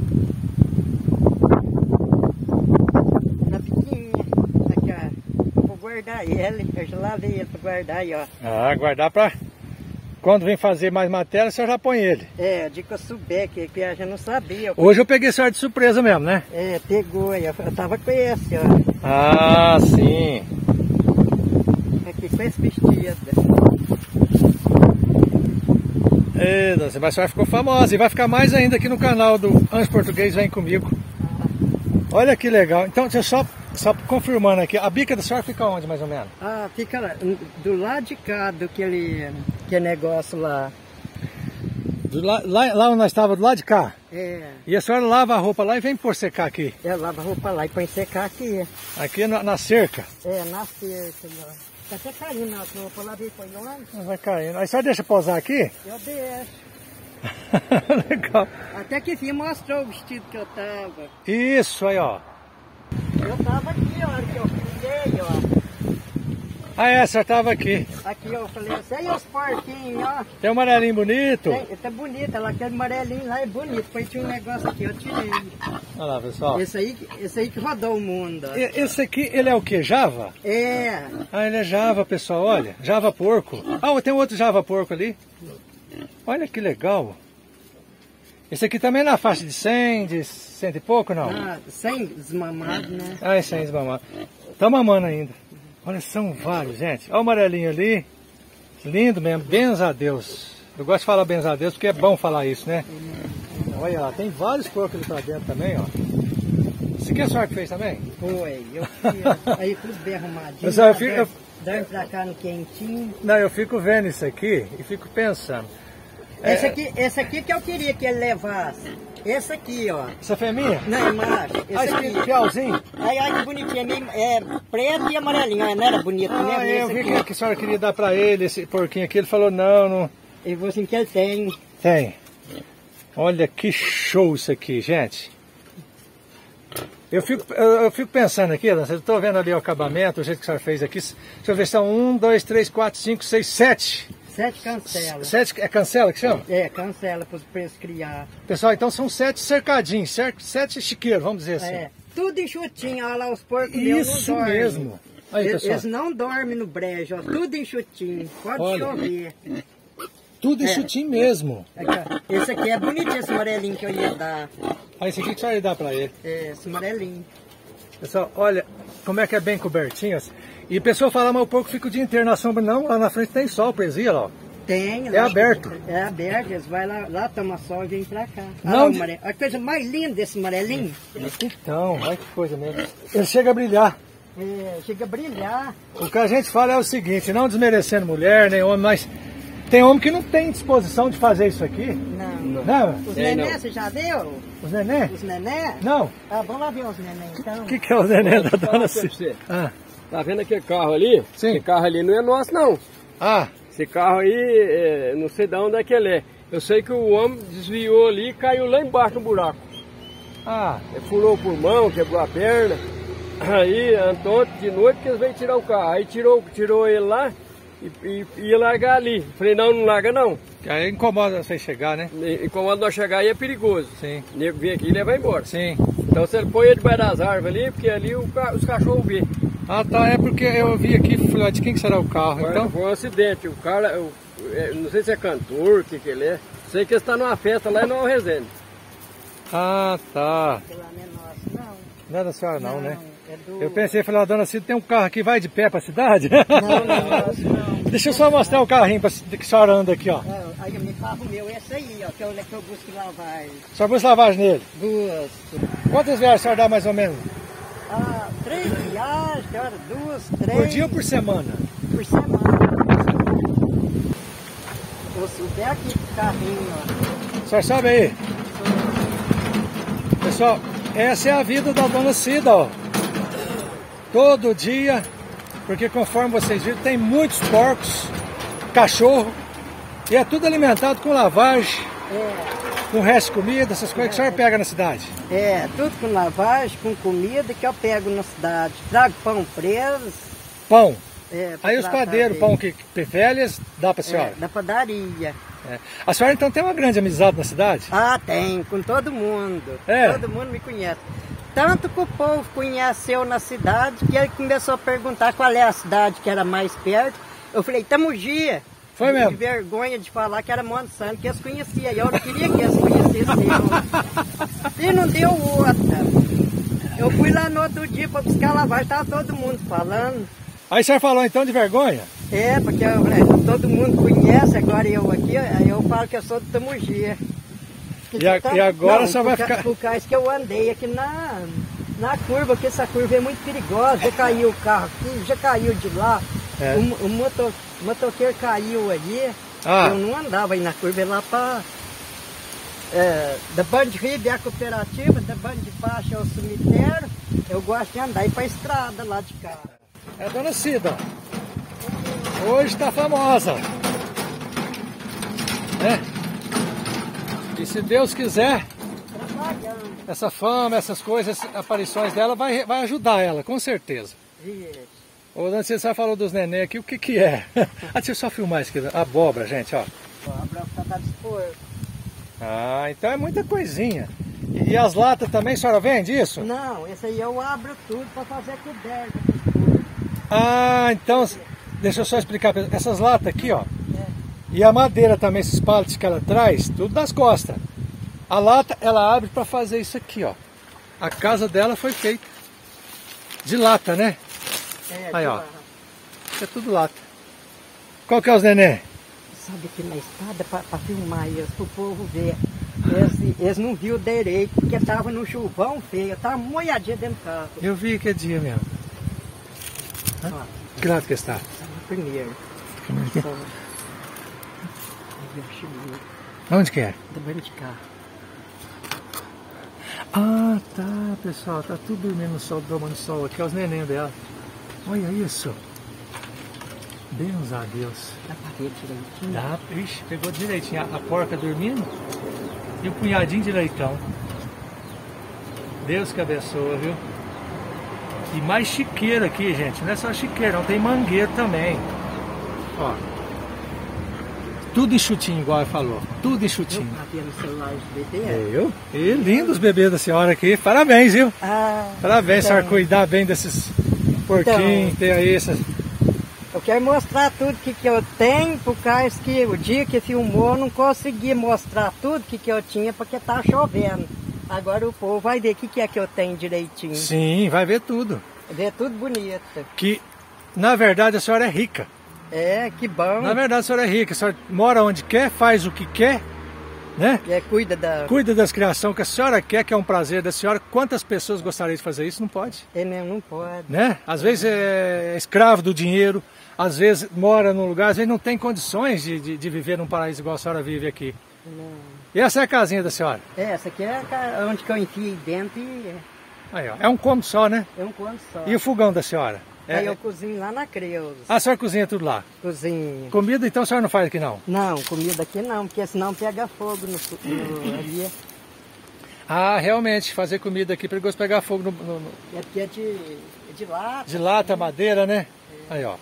na piquinha. Aqui, ó. Vou guardar ele. Eu já lavei ele para guardar aí, ó. Ah, guardar pra... Quando vem fazer mais matéria, a senhora já põe ele. É, de que eu souber, que a gente não sabia. Hoje eu peguei a senhora de surpresa mesmo, né? É, pegou. Eu tava com esse, ó. Ah, sim. Aqui com esse vestido. Mas a senhora ficou famosa e vai ficar mais ainda aqui no canal do Anjo Português Vem Comigo. Olha que legal. Então, deixa eu só confirmando aqui, a bica da senhora fica onde mais ou menos? Ah, fica lá, do lado de cá do aquele negócio lá. Lá onde nós estávamos, do lado de cá? É. E a senhora lava a roupa lá e vem por secar aqui? Eu lavo a roupa lá e põe secar aqui. Aqui na cerca? É, na cerca. Tá até caindo nas roupas, lá veio põe onde? Vai caindo. Aí a senhora deixa pousar aqui? Eu deixo. Legal. Até que fim mostrou o vestido que eu tava. Isso, aí ó. Eu tava aqui, ó, que eu filmei, ó. Ah é, a senhora tava aqui. Aqui, ó, eu falei assim, aí os porquinhos, ó. Tem um amarelinho bonito? Tá bonito, ela aquele amarelinho lá é bonito. Depois tinha um negócio aqui, eu tirei. Olha lá, pessoal. Esse aí que rodou o mundo. Ó. Esse aqui, ele é o que? Java? É. Ah, ele é Java, pessoal, olha. Java porco. Ah, tem outro Java porco ali. Olha que legal. Esse aqui também é na faixa de 100, de 100 e pouco, não? Ah, 100 desmamado, né? Ah, é 100 desmamado. Tá mamando ainda. Olha, são vários, gente. Olha o amarelinho ali. Lindo mesmo. Benza a Deus. Eu gosto de falar benza a Deus porque é bom falar isso, né? Olha lá, tem vários porcos ali pra dentro também, ó. Isso aqui é a senhora que fez também? Foi, eu fiz. Aí tudo bem arrumadinho. Pessoal, eu dando pra cá no quentinho. Não, eu fico vendo isso aqui e fico pensando. Esse aqui que eu queria que ele levasse. Esse aqui, ó. Essa foi minha? Não, é macho. Esse aqui. Fialzinho? Aí, olha que bonitinho. É preto e amarelinho. Não era bonito, né? Eu vi que a senhora queria dar pra ele esse porquinho aqui. Ele falou, não. Ele falou assim que ele tem. Tem. Olha que show isso aqui, gente. Eu fico pensando aqui, eu estou vendo ali o acabamento, o jeito que a senhora fez aqui. Deixa eu ver se são 1, 2, 3, 4, 5, 6, 7. 7 cancelas. 7 é cancela que chama? É, cancela para eles criar. Pessoal, então são 7 cercadinhos, 7 chiqueiros, vamos dizer assim. É, tudo enxutinho, olha lá os porcos. Isso não mesmo. Aí, eles não dormem no brejo, ó, tudo enxutinho, pode chover. Tudo enxutinho mesmo. Esse aqui é bonitinho, esse amarelinho que eu ia dar. Ah, esse aqui que a senhora ia dar pra ele? É, esse amarelinho. Pessoal, olha como é que é bem cobertinho. E a pessoa fala, mas o porco fica o dia inteiro na sombra. Não, lá na frente tem sol, poesia lá. Tem. É aberto. É aberto, eles vão lá tomar sol e vêm pra cá. Não. Olha a coisa mais linda desse amarelinho. Então, olha que coisa mesmo. Ele chega a brilhar. É, chega a brilhar. O que a gente fala é o seguinte, não desmerecendo mulher, nem homem, mas tem homem que não tem disposição de fazer isso aqui. Não. Os neném, você já viu? Os neném? Os neném? Não. Ah, vamos lá ver os neném, então. O que é os neném da dona Cida? Tá vendo aquele carro ali? Sim. Esse carro ali não é nosso, não. Ah. Esse carro aí, não sei de onde é que ele é. Eu sei que o homem desviou ali e caiu lá embaixo no buraco. Ah. Ele furou o pulmão, quebrou a perna. Aí, ontem de noite que eles veio tirar o carro. Aí tirou ele lá e ia largar ali. Falei, não larga não. Aí incomoda você chegar, né? Incomoda nós chegar aí é perigoso. Sim. O nego vem aqui e leva embora. Sim. Então você põe ele debaixo das árvores ali, porque ali os cachorros vê. Ah, tá. É porque eu vi aqui, falei, de quem que será o carro? Então... Foi um acidente. O cara, não sei se é cantor, o que ele é. Sei que ele está numa festa lá em Nova Resende. Ah, tá. Aquilo lá não é nosso, não. Não é da senhora não, né? É do... Eu pensei, falei, a dona Cida tem um carro aqui, vai de pé pra cidade? Não, não é nosso, não. Deixa eu só mostrar o carrinho que a senhora anda aqui, ó. Aí o meu carro meu é esse aí, ó, que eu busco lavagem. A senhora busca lavagem nele? Busco. Quantas viagens a senhora dá mais ou menos? 3 viagens, cara, 2, 3. Por dia ou por semana? Por semana. Vou subir aqui com o carrinho, ó. A senhora sabe aí? Pessoal, essa é a vida da dona Cida, ó. Todo dia, porque conforme vocês viram, tem muitos porcos, cachorro, e é tudo alimentado com lavagem, com resto de comida, essas coisas que a senhora pega na cidade. Tudo com lavagem, com comida que eu pego na cidade. Trago pão preso. Pão. Pra Aí os padeiros, pão que velhas, dá pra senhora? Da padaria. A senhora então tem uma grande amizade na cidade? Tem, com todo mundo. É? Todo mundo me conhece. Tanto que o povo conheceu na cidade que ele começou a perguntar qual é a cidade que era mais perto. Eu falei, Tamogia. Foi mesmo? De vergonha de falar que era Monsanto, que eles conheciam. Eu não queria que eles conhecessem. E não deu outra. Eu fui lá no outro dia para buscar lavagem, estava todo mundo falando. Aí a senhora falou então de vergonha? Porque todo mundo conhece, agora eu aqui, aí eu falo que eu sou do Tamogia. E agora só vai ficar... Por causa que eu andei aqui na curva, porque essa curva é muito perigosa. Já caiu o carro aqui, já caiu de lá. O motoqueiro caiu ali. Eu não andava aí na curva, lá para... da Band Ribe é a cooperativa, da Band de Baixo é o cemitério. Eu gosto de andar aí para a estrada lá de cá. É a dona Cida. Hoje está famosa. E se Deus quiser, essa fama, essas coisas, aparições dela vai ajudar ela, com certeza. Isso. Ô, dona Cida, você falou dos neném aqui, o que é? Deixa eu só filmar isso aqui, abóbora, gente, ó. Abóbora tá de porco. Então é muita coisinha. E as latas também, a senhora vende isso? Não, esse aí eu abro tudo para fazer coberta. Então, deixa eu só explicar. Essas latas aqui, ó. E a madeira também, esses pallets que ela traz, tudo das costas. A lata, ela abre para fazer isso aqui, ó. A casa dela foi feita de lata, né? Aí, ó. Isso é tudo lata. Qual que é os neném? Sabe aqui na estrada para filmar eles, para o povo ver. Eles não viram direito, porque tava no chuvão feio, tava molhadinha dentro do carro. Eu vi que é dia mesmo. Que lado que está? Primeiro. Onde que é? Da banho de carro. Tá, pessoal, tá tudo dormindo no sol, tomando sol aqui, os neném dela. Olha isso. Deus a Deus. Dá pra ver direitinho? Dá, ixi, pegou direitinho a porca dormindo e o punhadinho de leitão. Deus que abençoa, viu? E mais chiqueiro aqui, gente, não é só chiqueiro, não, tem mangueiro também. Ó. Tudo enxutinho, igual ele falou. Tudo enxutinho. Eu no celular de bebê. E lindo os bebês da senhora aqui. Parabéns, viu? Parabéns, então, senhora, cuidar bem desses porquinhos, ter aí essas... Eu quero mostrar tudo que eu tenho, por causa que o dia que filmou eu não consegui mostrar tudo que eu tinha, porque tá chovendo. Agora o povo vai ver o que é que eu tenho direitinho. Sim, vai ver tudo. Ver tudo bonito. Que, na verdade, a senhora é rica. Que bom. Na verdade, a senhora é rica. A senhora mora onde quer, faz o que quer, né? Cuida das criações que a senhora quer, que é um prazer da senhora. Quantas pessoas gostariam de fazer isso? Não pode. Mesmo, não pode. Né? Às vezes é escravo do dinheiro, às vezes mora num lugar, às vezes não tem condições de viver num paraíso igual a senhora vive aqui. Não. E essa é a casinha da senhora? Essa aqui é onde que eu enfiei dentro e... Aí, ó. É um cômodo só, né? É um cômodo só. E o fogão da senhora? Aí eu cozinho lá na Creuza. A senhora cozinha tudo lá? Cozinho. Comida então a senhora não faz aqui não? Não, comida aqui não, porque senão pega fogo ali. Realmente, fazer comida aqui é perigoso pegar fogo no... Aqui é de lata. De lata, madeira, né? Aí, ó.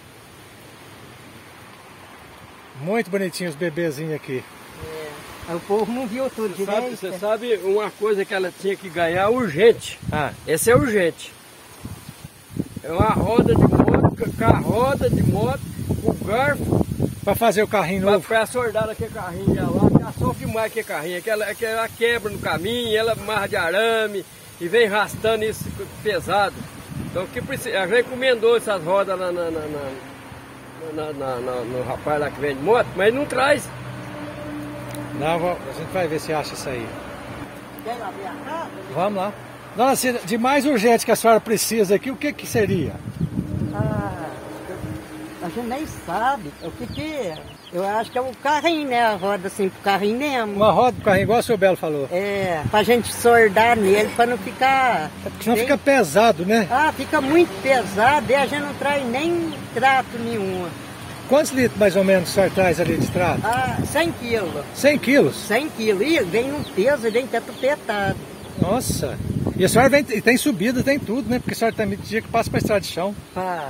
Muito bonitinho os bebezinhos aqui. O povo não viu tudo direito. Você sabe uma coisa que ela tinha que ganhar urgente. Esse é urgente. É uma roda de moto, o garfo. Para fazer o carrinho novo. Para sordar aquele carrinho lá, só filmar aquele carrinho. Ela quebra no caminho, ela amarra de arame e vem arrastando isso pesado. Então que precisa, ela recomendou essas rodas lá no rapaz lá que vende moto, mas não traz. Não, a gente vai ver se acha isso aí. Quer lá ver a casa? Vamos lá. Dona Cida, de mais urgente que a senhora precisa aqui, o que que seria? Ah, a gente nem sabe. O que que é? Eu acho que é o carrinho, né? A roda assim pro carrinho mesmo. Uma roda do carrinho, igual o seu Belo falou. É, pra gente sordar nele, pra não ficar... Porque senão fica pesado, né? Ah, fica muito pesado e a gente não traz nem trato nenhum. Quantos litros mais ou menos o senhor traz ali de trato? Ah, 100 quilos. 100 quilos? 100 quilos. E ele vem num peso, ele vem até tupetado. Nossa! E a senhora vem, tem subida, tem tudo, né? Porque a senhora tem muito dia que passa pra estrada de chão. Faz.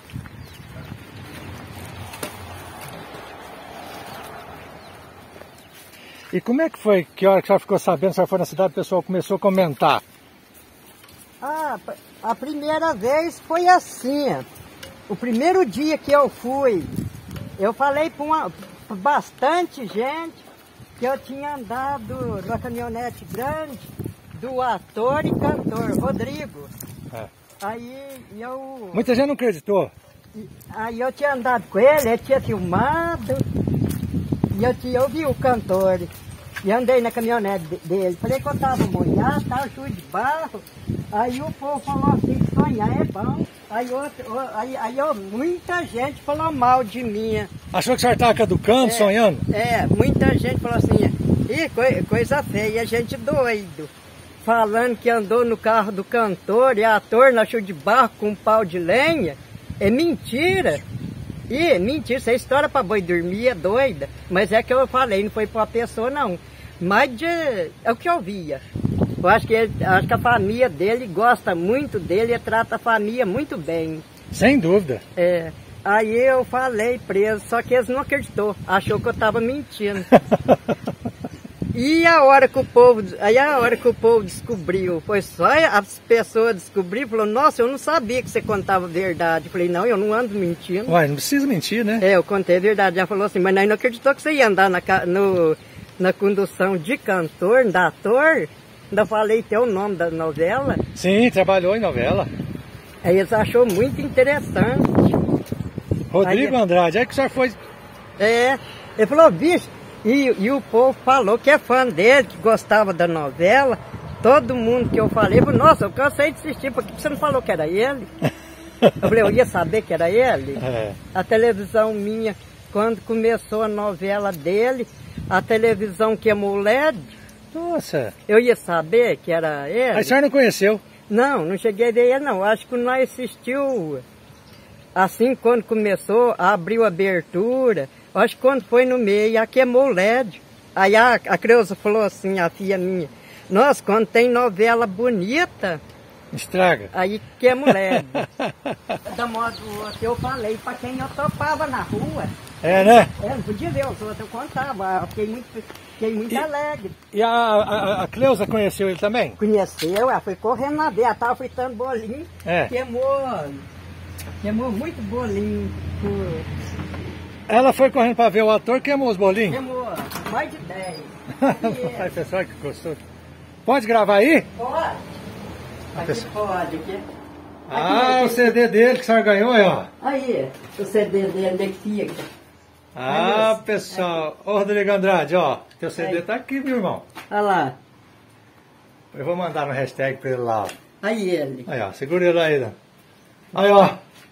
E como é que foi? Que hora que a senhora ficou sabendo, a senhora foi na cidade, o pessoal começou a comentar? Ah, a primeira vez foi assim. O primeiro dia que eu fui, eu falei para bastante gente que eu tinha andado numa caminhonete grande do ator e cantor Rodrigo. É. Aí eu... Muita gente não acreditou. Aí eu tinha andado com ele tinha filmado, e eu vi o cantor, e andei na caminhonete dele. Falei que eu estava molhado, estava chuva de barro. Aí o povo falou assim, sonhar é bom. Aí muita gente falou mal de mim. Achou que a senhora estava caducando, sonhando? Muita gente falou assim, ih, coisa feia, gente doido. Falando que andou no carro do cantor e ator na chuva de barro com um pau de lenha. É mentira. Mentira, isso é história para boi dormir, é doida. Mas é que eu falei, não foi para uma pessoa não. Mas é o que eu via. Eu acho que a família dele gosta muito dele e trata a família muito bem. Sem dúvida. É. Aí eu falei preso, só que eles não acreditou, achou que eu estava mentindo. E a hora que o povo descobriu, foi só as pessoas descobriram, falou, nossa, eu não sabia que você contava a verdade. Eu falei, não, eu não ando mentindo. Uai, não precisa mentir, né? Eu contei a verdade. Ela falou assim, mas nós não acreditou que você ia andar na condução de cantor, da ator. Ainda falei teu nome da novela. Sim, trabalhou em novela. Aí eles achou muito interessante. Rodrigo Andrade, aí que o senhor foi... Ele falou, bicho, e o povo falou que é fã dele, que gostava da novela. Todo mundo que eu falei, falou, nossa, eu cansei de assistir, por que você não falou que era ele? Eu falei, eu ia saber que era ele? A televisão minha, quando começou a novela dele, a televisão queimou o LED. Nossa! Eu ia saber que era ele? A senhora não conheceu? Não, não cheguei a ver ele não. Acho que nós assistiu assim quando começou, abriu a abertura. Acho que quando foi no meio, a queimou o LED. Aí a Creuza falou assim, a filha minha, nossa, quando tem novela bonita, estraga. Aí queima o LED. Da modo que eu falei para quem eu topava na rua. É, né? Não podia ver os outros, eu contava. Eu fiquei muito alegre. E a Cleusa conheceu ele também? Conheceu, ela foi correndo na veia, ela estava fritando bolinho. Queimou muito bolinho. Ela foi correndo para ver o ator, queimou os bolinhos? Queimou mais de 10. Ai, pessoal, que gostoso. Pode gravar aí? Pode. Aqui pode, aqui. Ah, o CD dele que a senhora ganhou aí, ó. Aí, o CD dele aqui. Ah, pessoal. Ô, Rodrigo Andrade, ó. Teu CD tá aqui, meu irmão. Olha lá. Eu vou mandar no hashtag pra ele lá, ó. Aí ele. Aí, ó. Segura ele aí, ó. Aí, ó.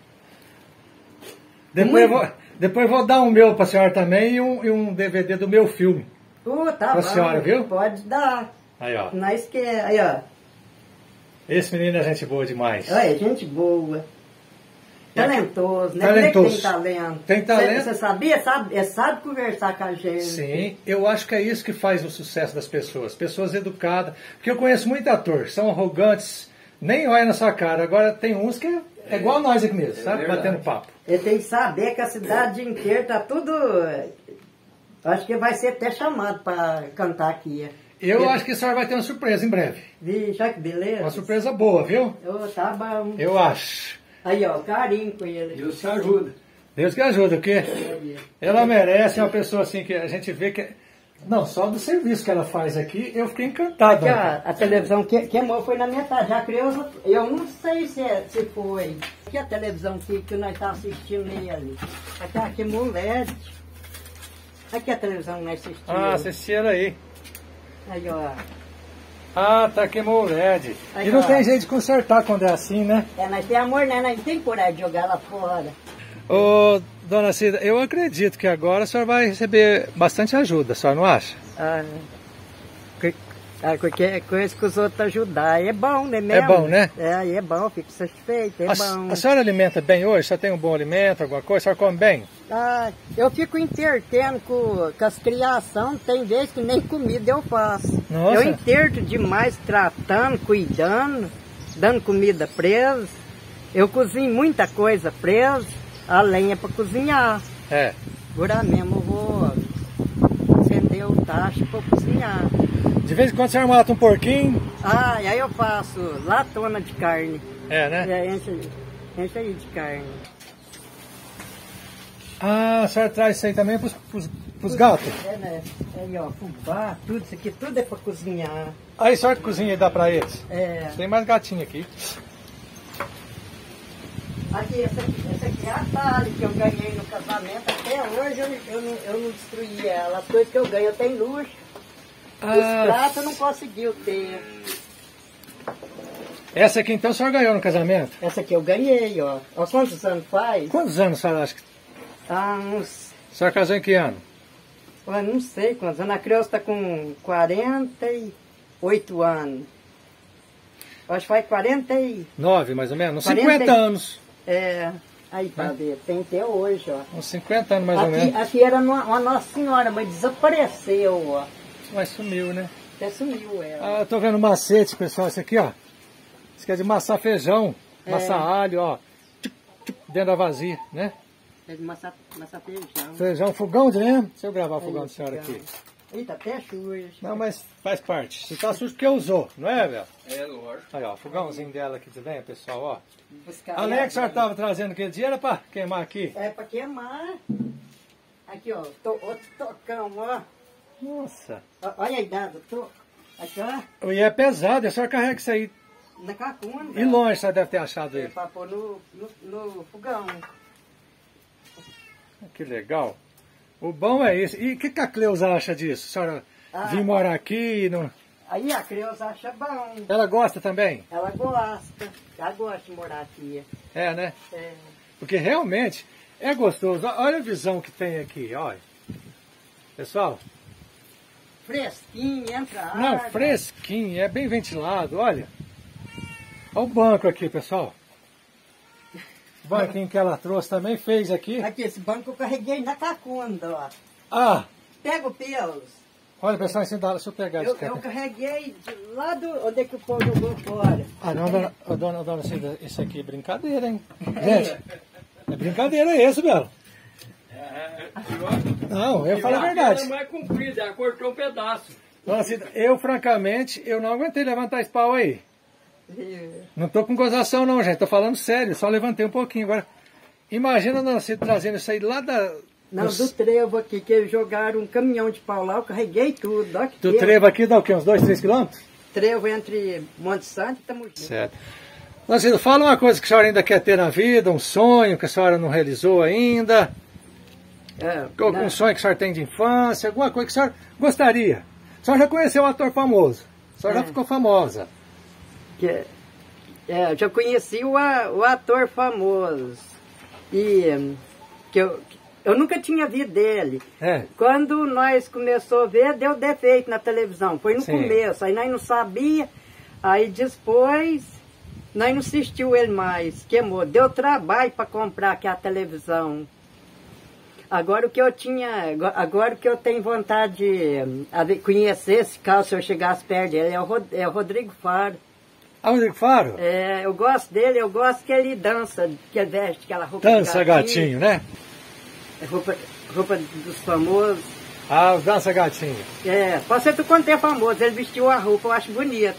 Depois eu vou dar um meu pra senhora também e um DVD do meu filme. Tá pra senhora, viu? Pode dar. Aí, ó. Nós que aí, ó. Esse menino é gente boa demais. É gente boa. Talentoso, né? Talentoso. Tem talento. Tem talento. Você sabia? Sabe conversar com a gente. Sim, eu acho que é isso que faz o sucesso das pessoas. Pessoas educadas. Porque eu conheço muito ator, são arrogantes, nem olha na sua cara. Agora tem uns que é igual nós aqui mesmo, sabe? Batendo papo. Ele tem que saber que a cidade inteira tá tudo... Acho que vai ser até chamado para cantar aqui. Eu acho que a senhora vai ter uma surpresa em breve. Vixe, olha que beleza. Uma surpresa boa, viu? Tá bom. Eu acho. Aí, ó, carinho com ele. Deus que ajuda. Deus que ajuda, porque ela merece, é uma pessoa assim que a gente vê que... Não, só do serviço que ela faz aqui, eu fiquei encantado. Aqui, a televisão queimou, foi na metade. A Creuza, eu não sei se foi. aqui a televisão que nós estamos assistindo nele. Aqui é LED. Aqui a televisão que nós assistimos. Ah, assistiram aí. Aí, ó. Ah, tá, queimou o LED. Aí, E não ó. tem jeito de consertar quando é assim, né? Nós temos amor, né? Nós não tem coragem de jogar lá fora. Ô, dona Cida, eu acredito que agora a senhora vai receber bastante ajuda, a senhora não acha? Porque coisa que os outros ajudar é bom, né mesmo? É bom, né? É bom, fico satisfeito, é bom. A senhora alimenta bem hoje? A senhora tem um bom alimento, alguma coisa? A senhora come bem? Eu fico entretendo com as criações, tem vezes que nem comida eu faço. Nossa. Eu interto demais, tratando, cuidando, dando comida presa. Eu cozinho muita coisa presa, a lenha para cozinhar. É. Agora mesmo eu vou acender o tacho para cozinhar. De vez em quando a senhora mata um porquinho? E aí eu faço latona de carne. É, né? Enche aí de carne. Ah, a senhora traz isso aí também pros gatos? Né? Aí, ó, fubá, tudo isso aqui, tudo é para cozinhar. Aí a senhora cozinha e dá pra eles? Tem mais gatinho aqui. Aqui, essa aqui é a talha que eu ganhei no casamento. Até hoje eu não destruí ela. As coisas que eu ganho eu tenho luxo. Os pratos eu não conseguiu ter. Essa aqui então a senhora ganhou no casamento? Essa aqui eu ganhei, ó. Olha quantos anos faz? Quantos anos a senhora acha que... Uns... A senhora casou em que ano? Eu não sei quantos anos. A criança está com 48 anos. Acho que faz 9, mais ou menos? Uns 40... 50 anos. Aí pra ver, tem até hoje, ó. Uns 50 anos mais ou menos. Aqui era uma Nossa Senhora, mas desapareceu, ó. Mas sumiu, né? Até sumiu ela. Eu tô vendo macete, pessoal, esse aqui, ó. Isso aqui é de massar feijão, massar alho, ó. Dentro da vazia, né? É de massar feijão. Feijão, fogão de lenha. Deixa eu gravar o fogão da senhora aqui. Eita, até sujo. Não, mas faz parte. Se tá sujo porque usou, não é, velho? É, lógico. Aí, ó, fogãozinho dela aqui também, pessoal, ó. A lenha que a senhora tava trazendo aquele dia era pra queimar aqui? É pra queimar. Aqui, ó, outro tocão, ó. Nossa. Olha aí, dado, aqui, ó. E é pesado, a senhora carrega isso aí. Na cacunda. E longe a senhora deve ter achado ele. Pra pôr no fogão. Que legal. O bom é isso. E o que a Cleusa acha disso? A senhora vir morar aqui? Não... Aí a Cleusa acha bom. Ela gosta também? Ela gosta. Ela gosta de morar aqui. É, né? É. Porque realmente é gostoso. Olha a visão que tem aqui, olha. Pessoal. Fresquinho, entra ar. Não, fresquinho, é bem ventilado, olha. Olha o banco aqui, pessoal. O banquinho que ela trouxe também fez aqui. Aqui, esse banco eu carreguei na cacunda, ó. Pega o pelos. Olha, pessoal, deixa eu pegar isso aqui. Eu carreguei de lá do onde é que o povo jogou fora. Não, dona Cida, isso aqui é brincadeira, hein? Gente, é brincadeira isso, Belo. Não, eu falo a verdade. Ela não é comprida, ela cortou um pedaço. Dona Cida, francamente, eu não aguentei levantar esse pau aí. Não tô com gozação não, gente, tô falando sério, só levantei um pouquinho. Agora, imagina a Dona Cida trazendo isso aí lá do trevo aqui, que eles jogaram um caminhão de pau lá, eu carreguei tudo. Do trevo aqui dá o quê? Uns 2, 3 quilômetros? Trevo entre Monte Santo e Tamogi. Certo. Dona Cida, fala uma coisa que a senhora ainda quer ter na vida, um sonho que a senhora não realizou ainda. Algum sonho que a senhora tem de infância, alguma coisa que a senhora gostaria. A senhora já conheceu um ator famoso, a senhora já ficou famosa. Já conheci o ator famoso. E que eu nunca tinha visto dele. Quando nós começamos a ver, deu defeito na televisão. Foi no começo, aí nós não sabia. Aí depois, nós não assistiu ele mais. Queimou. Deu trabalho para comprar aquela televisão. Agora o que eu tenho vontade de conhecer esse cara, se eu chegasse perto dele, é o Rodrigo Faro. Rodrigo Faro? Eu gosto dele, eu gosto que ele dança, que ele veste aquela roupa dança de gatinho, né? Roupa dos famosos. Dança gatinho. Pode ser do quanto é famoso, ele vestiu a roupa, eu acho bonito.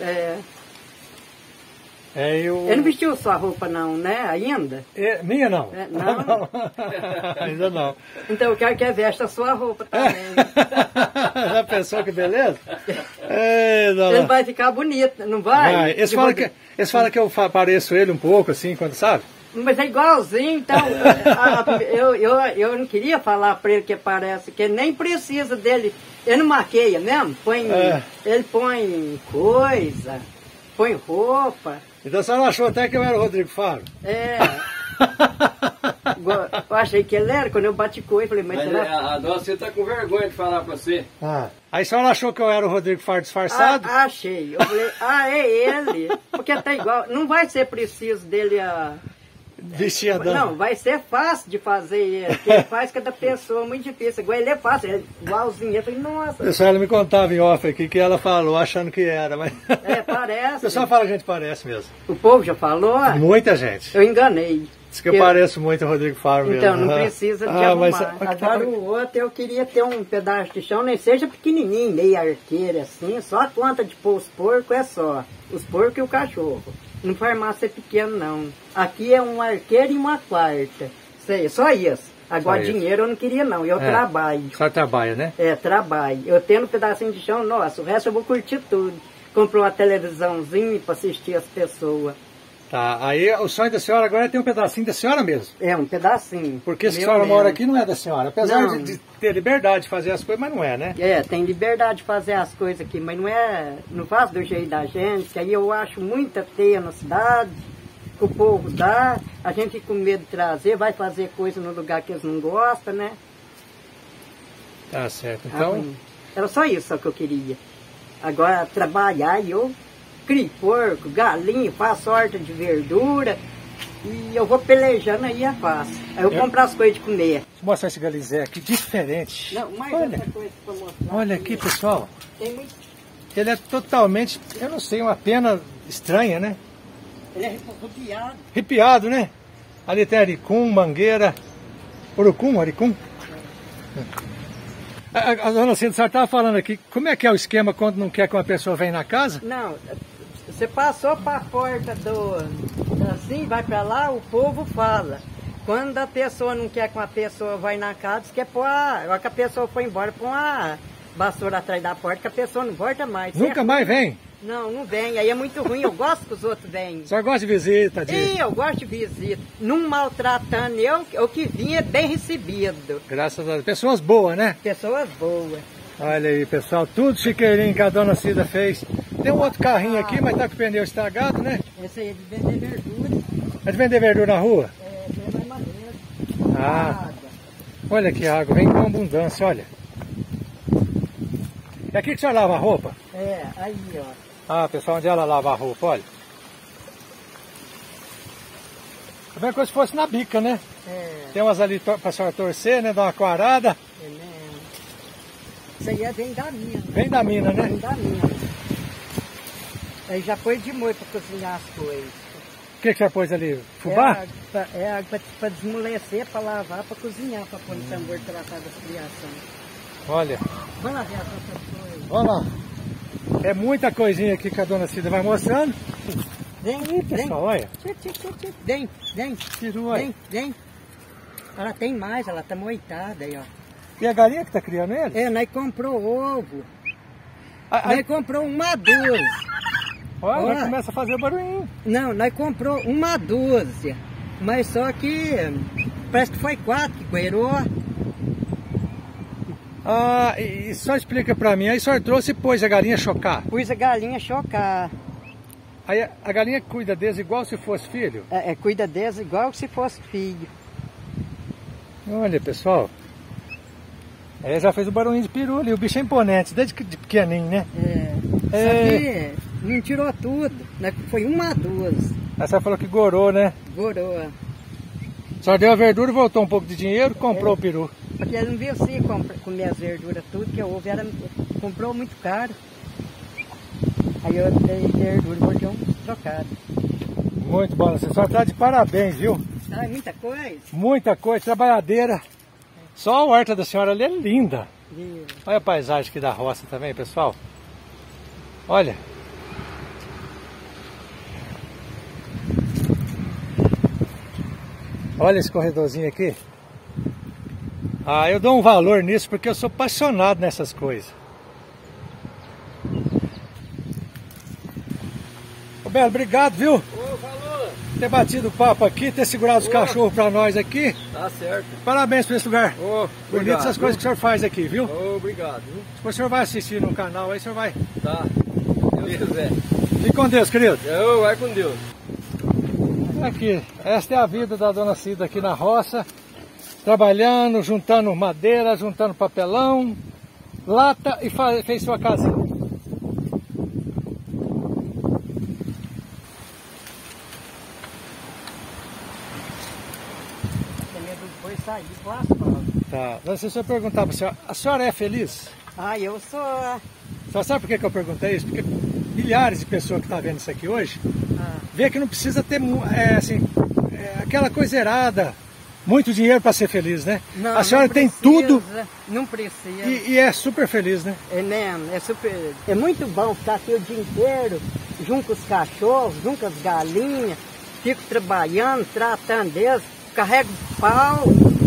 Ele não vestiu só a roupa não, né, ainda? Minha não. Não? Ainda não. Então eu quero que ele veste a sua roupa também. Já pensou que beleza? Ele vai ficar bonito, não vai? Eles falam que eu pareço ele um pouco, assim, quando sabe? Mas é igualzinho, então eu não queria falar para ele que parece, que ele nem precisa dele, ele não maqueia mesmo, ele põe coisa, põe roupa. Então você não achou até que eu era o Rodrigo Faro? É. Eu achei que ele era, quando eu bati com ele, falei, mas será? A dona Cida tá com vergonha de falar pra você. Aí a senhora achou que eu era o Rodrigo Faro disfarçado? Achei. Eu falei, é ele. Porque tá igual, não vai ser preciso dele vestir a dama. Não, vai ser fácil de fazer ele. Porque ele faz cada pessoa muito difícil. Igual ele é fácil, ele é igualzinho. Eu falei, nossa. O pessoal me contava em off aqui que ela falou, achando que era, mas... Parece. O pessoal fala que a gente parece mesmo. O povo já falou? Muita gente. Eu enganei. Diz que eu pareço muito o Rodrigo Faro mesmo. Então, não precisa de arrumar. Agora o outro, eu queria ter um pedaço de chão, nem seja pequenininho, meio arqueiro assim, só a conta de pôr os porcos é só. Os porcos e o cachorro. Não faz mais ser pequeno, não. Aqui é um arqueiro e uma quarta. Sei, só isso. Agora só dinheiro eu não queria, não. Eu trabalho. Só trabalha, né? Trabalho. Eu tendo um pedacinho de chão, nossa, o resto eu vou curtir tudo. Comprou uma televisãozinha para assistir as pessoas. Tá, aí o sonho da senhora agora é ter um pedacinho da senhora mesmo. Um pedacinho. Porque se a senhora mora aqui não é da senhora. Apesar de ter liberdade de fazer as coisas, mas não é, né? Tem liberdade de fazer as coisas aqui, mas não faz do jeito da gente, que aí eu acho muita teia na cidade, que o povo dá, a gente com medo de trazer, vai fazer coisa no lugar que eles não gostam, né? Tá certo, então... Era só isso que eu queria. Agora, trabalhar e eu... Crio porco, galinha, faço horta de verdura e eu vou pelejando aí é fácil. Aí eu compro as coisas de comer. Deixa eu mostrar esse galizé aqui, diferente. Não, mais outra coisa pra mostrar. Olha aqui, pessoal. Tem muito... Ele é totalmente, eu não sei, uma pena estranha, né? Ele é arrepiado. Arrepiado, né? Ali tem aricum, mangueira, urucum, aricum. A dona Cida, a senhora estava falando aqui, como é que é o esquema quando não quer que uma pessoa venha na casa? Não, você passou para a porta assim, vai para lá, o povo fala. Quando a pessoa não quer que uma pessoa vá na casa, quer pôr agora que a pessoa foi embora, põe uma vassoura atrás da porta, que a pessoa não volta mais. Nunca mais vem? Não vem, aí é muito ruim, eu gosto que os outros venham. Você gosta de visita? Sim, eu gosto de visita. Não maltratando eu que vim é bem recebido. Graças a Deus. Pessoas boas, né? Pessoas boas. Olha aí, pessoal, tudo chiqueirinho que a dona Cida fez. Tem um outro carrinho aqui, mas tá com o pneu estragado, né? Esse aí é de vender verdura. É de vender verdura na rua? É mais maneiro. Olha que água, vem com abundância, olha. É aqui que você lava a roupa? Aí, ó. Pessoal, onde ela lava a roupa, olha. É bem como se fosse na bica, né? Tem umas ali pra senhora torcer, né? Dar uma quarada. Isso aí vem da mina. Vem da mina, né? Vem da mina. Aí já pôs de molho pra cozinhar as coisas. O que você pôs ali? Fubá? Água pra desmolecer, pra lavar, pra cozinhar, pra pôr no tambor tratar das criações. Olha. Vamos lá ver as outras coisas. Vamos lá. É muita coisinha aqui que a dona Cida vai mostrando. Vem, pessoal, olha. Vem. Peru, olha. Vem. Ela tem mais, ela tá moitada aí, ó. E a galinha que tá criando ele? Nós comprou ovo. Nós comprou uma dúzia. Olha, começa a fazer barulhinho. Não, nós comprou uma dúzia. Mas só que parece que foi 4 que coerou. E só explica pra mim, aí o senhor trouxe e pôs a galinha chocar? Pus a galinha chocar. Aí a galinha cuida deles igual se fosse filho? Cuida deles igual se fosse filho. Olha, pessoal. Aí já fez o barulhinho de peru ali, o bicho é imponente, desde de pequenininho, né? Só que não tirou tudo, né? Foi uma dúzia. Aí você falou que gorou, né? Gorou. Só deu a verdura, voltou um pouco de dinheiro, comprou o peru. Porque ele não viu assim comer as verduras tudo, que o ovo comprou muito caro. Aí eu dei verdura e voltei um trocado. Muito bom, você só está de parabéns, viu? É muita coisa. Muita coisa, trabalhadeira. Só a horta da senhora ali é linda. Olha a paisagem aqui da roça também, pessoal. Olha. Olha esse corredorzinho aqui. Eu dou um valor nisso porque eu sou apaixonado nessas coisas. Ô Belo, obrigado, viu? Falou. ter batido o papo aqui, ter segurado os cachorros para nós aqui. Tá certo. Parabéns por esse lugar. Bonito essas coisas que o senhor faz aqui, viu? Obrigado. Se o senhor vai assistir no canal aí, o senhor vai. Tá. Deus quiser. Fique com Deus, querido. Vai com Deus. Aqui, esta é a vida da dona Cida aqui na roça, trabalhando, juntando madeira, juntando papelão, lata e fez sua casinha. Tá, mas se eu perguntar para a senhora é feliz? Ah, eu sou. Só sabe por que eu perguntei isso? Porque milhares de pessoas que estão vendo isso aqui hoje, vê que não precisa ter aquela coisa errada, muito dinheiro para ser feliz, né? Não, a senhora não tem precisa, tudo não precisa. E é super feliz, né? É mesmo, é muito bom ficar aqui o dia inteiro, junto com os cachorros, junto com as galinhas, fico trabalhando, tratando deles, carrego pau,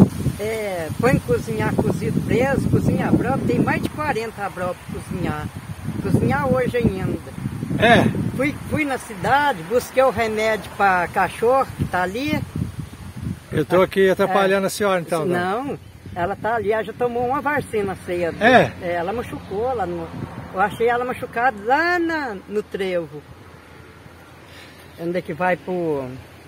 põe cozinhar cozido preso, cozinha abóbora, tem mais de 40 abóbora para cozinhar. Cozinhar hoje ainda. Fui na cidade, busquei o remédio para cachorro que está ali. Eu estou aqui atrapalhando a senhora então. Não, ela está ali, ela já tomou uma vacina cedo. Ela machucou lá no. Eu achei ela machucada lá no trevo. Onde é que vai pro.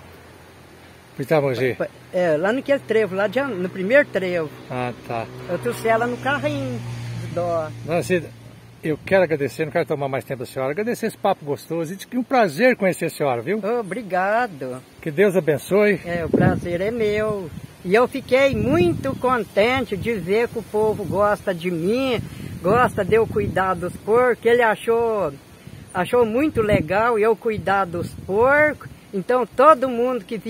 Itamogi. Lá naquele trevo, lá no primeiro trevo. Ah, tá. Eu trouxe ela no carrinho de dó. Dona Cida, eu quero agradecer, não quero tomar mais tempo da senhora, agradecer esse papo gostoso e um prazer conhecer a senhora, viu? Obrigado. Que Deus abençoe. O prazer é meu. E eu fiquei muito contente de ver que o povo gosta de mim, gosta de eu cuidar dos porcos. Ele achou muito legal eu cuidar dos porcos. Então todo mundo que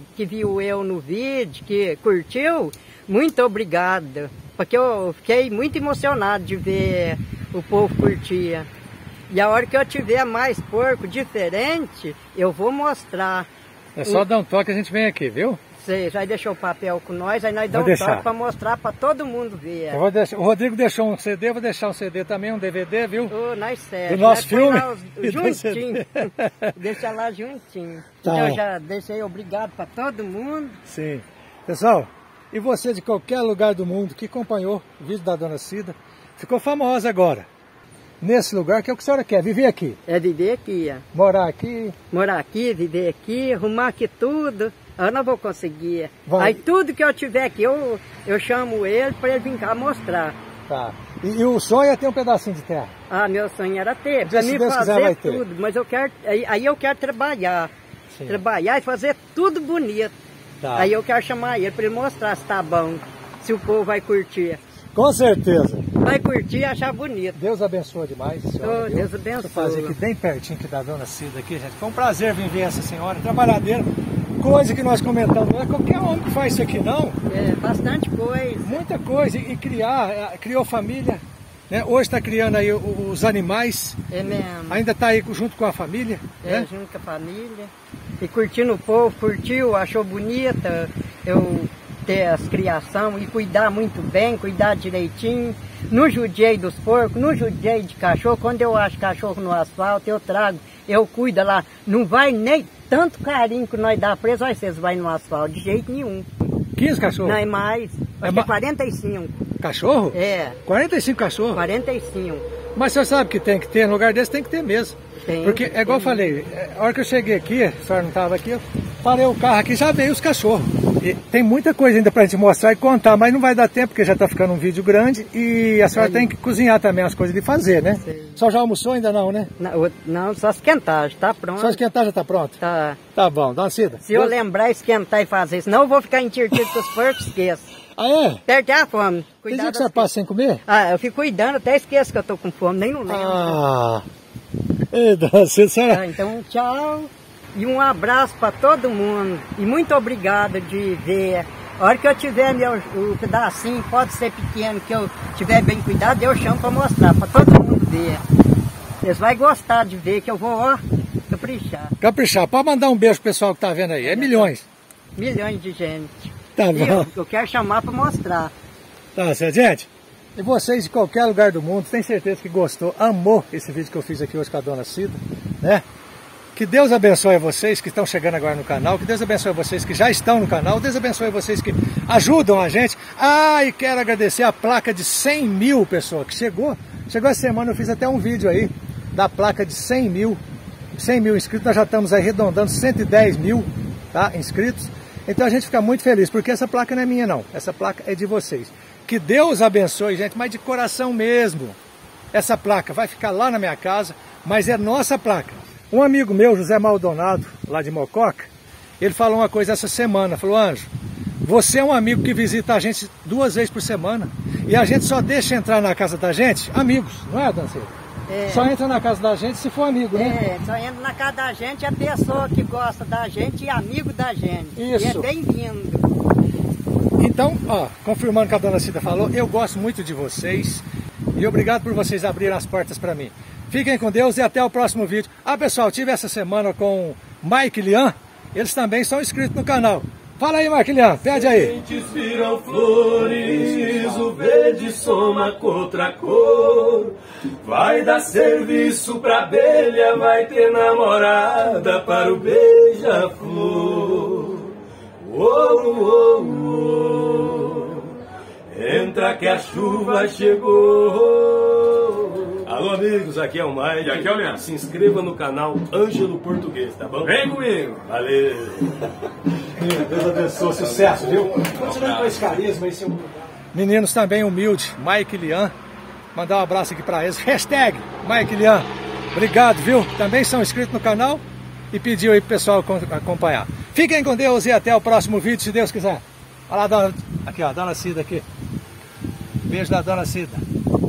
viu eu no vídeo, que curtiu, muito obrigado. Porque eu fiquei muito emocionado de ver o povo curtir. E a hora que eu tiver mais porco diferente, eu vou mostrar. É só dar um toque, a gente vem aqui, viu? Você já deixou o papel com nós, aí nós damos um toque para mostrar para todo mundo ver. O Rodrigo deixou um CD, eu vou deixar um CD também, um DVD, viu? Nós certo. Do nosso filme. Juntinho. Deixa lá juntinho. Tá. Então eu já deixei obrigado para todo mundo. Sim. Pessoal, e você de qualquer lugar do mundo que acompanhou o vídeo da dona Cida, ficou famosa agora. Nesse lugar, que é o que a senhora quer? Viver aqui? É viver aqui, Morar aqui? Morar aqui, viver aqui, arrumar aqui tudo. Eu não vou conseguir. Vai. Aí tudo que eu tiver aqui, eu chamo ele para ele vir cá mostrar. Tá. E o sonho é ter um pedacinho de terra? Meu sonho era ter, para mim Deus quiser, vai ter. tudo. Mas eu quero, aí eu quero trabalhar. Sim. Trabalhar e fazer tudo bonito. Tá. Aí eu quero chamar ele para ele mostrar se tá bom, se o povo vai curtir. Com certeza. Vai curtir e achar bonito. Deus abençoe demais, senhora. Deus abençoe. Vou fazer aqui bem pertinho aqui da dona Cida aqui, gente. Foi um prazer vir ver essa senhora, trabalhadeira. Coisa que nós comentamos, não é qualquer homem que faz isso aqui não. Bastante coisa. Muita coisa. E criou família. Né? Hoje está criando aí os animais. É mesmo. Ainda está aí junto com a família. Né? Junto com a família. E curtindo o povo, curtiu, achou bonita eu ter as criações e cuidar muito bem, cuidar direitinho. Não judiei dos porcos, não judiei de cachorro. Quando eu acho cachorro no asfalto, eu trago, eu cuido lá. Não vai nem tanto carinho que nós dá preso, olha, vocês vai no asfalto, de jeito nenhum. 15 cachorros? Não é mais, acho que é 45. Cachorro? 45 cachorros? 45. Mas você sabe que tem que ter, no lugar desse tem que ter mesmo. Tem, porque é igual eu falei, a hora que eu cheguei aqui, a senhora não estava aqui, eu parei o carro aqui e já veio os cachorros. E tem muita coisa ainda pra gente mostrar e contar, mas não vai dar tempo, porque já tá ficando um vídeo grande e a senhora tem que cozinhar também as coisas de fazer, né? Sim. Só já almoçou ainda não, né? Não, só esquentar, já tá pronto. Só esquentar já tá pronto? Tá. Tá bom, dona Cida. Se eu lembrar, esquentar e fazer, senão eu vou ficar entirtido com os porcos, esqueço. Ah, é? Perde a fome. Tem dia que você passa sem comer? Eu fico cuidando, até esqueço que eu tô com fome, nem não lembro. Ei, dona Cida, senhora... Então, tchau. E um abraço para todo mundo. E muito obrigado de ver. A hora que eu tiver o pedacinho, pode ser pequeno, que eu tiver bem cuidado, eu chamo para mostrar, para todo mundo ver. Eles vão gostar de ver que eu vou, caprichar. Caprichar. Pode mandar um beijo pro pessoal que tá vendo aí. É milhões. Milhões de gente. Tá bom. Eu quero chamar para mostrar. Tá certo, gente. E vocês de qualquer lugar do mundo, tem certeza que gostou, amou esse vídeo que eu fiz aqui hoje com a dona Cida, né? Que Deus abençoe vocês que estão chegando agora no canal, que Deus abençoe vocês que já estão no canal, Deus abençoe vocês que ajudam a gente. Ah, e quero agradecer a placa de 100 mil, pessoal, que chegou essa semana. Eu fiz até um vídeo aí da placa de 100 mil inscritos. Nós já estamos arredondando 110 mil, tá, inscritos. Então a gente fica muito feliz, porque essa placa não é minha não, essa placa é de vocês. Que Deus abençoe, gente, mas de coração mesmo. Essa placa vai ficar lá na minha casa, mas é nossa placa. Um amigo meu, José Maldonado, lá de Mococa, ele falou uma coisa essa semana, falou: Anjo, você é um amigo que visita a gente 2 vezes por semana, e a gente só deixa entrar na casa da gente amigos, não é, Dona Cida? É. Só entra na casa da gente se for amigo, né? É, só entra na casa da gente a pessoa que gosta da gente e amigo da gente. Isso. E é bem-vindo. Então, ó, confirmando o que a Dona Cida falou, eu gosto muito de vocês, e obrigado por vocês abrirem as portas para mim. Fiquem com Deus e até o próximo vídeo. Ah, pessoal, tive essa semana com Mike e Lian. Eles também são inscritos no canal. Fala aí, Mike e Lian, pede aí. Sementes viram flores, o verde soma com outra cor. Vai dar serviço pra abelha, vai ter namorada para o beija-flor. Entra que a chuva chegou. Alô, amigos, aqui é o Mike. E aqui é o Leandro. Se inscreva no canal Ângelo Português, tá bom? Vem comigo. Valeu. Deus abençoe, sucesso, viu? Continuando com esse carisma, esse meninos também humildes, Mike e Lian. Mandar um abraço aqui pra eles. Hashtag Mike e Lian. Obrigado, viu? Também são inscritos no canal e pediu aí pro pessoal acompanhar. Fiquem com Deus e até o próximo vídeo, se Deus quiser. Olha lá, aqui ó, Dona Cida aqui. Beijo da Dona Cida.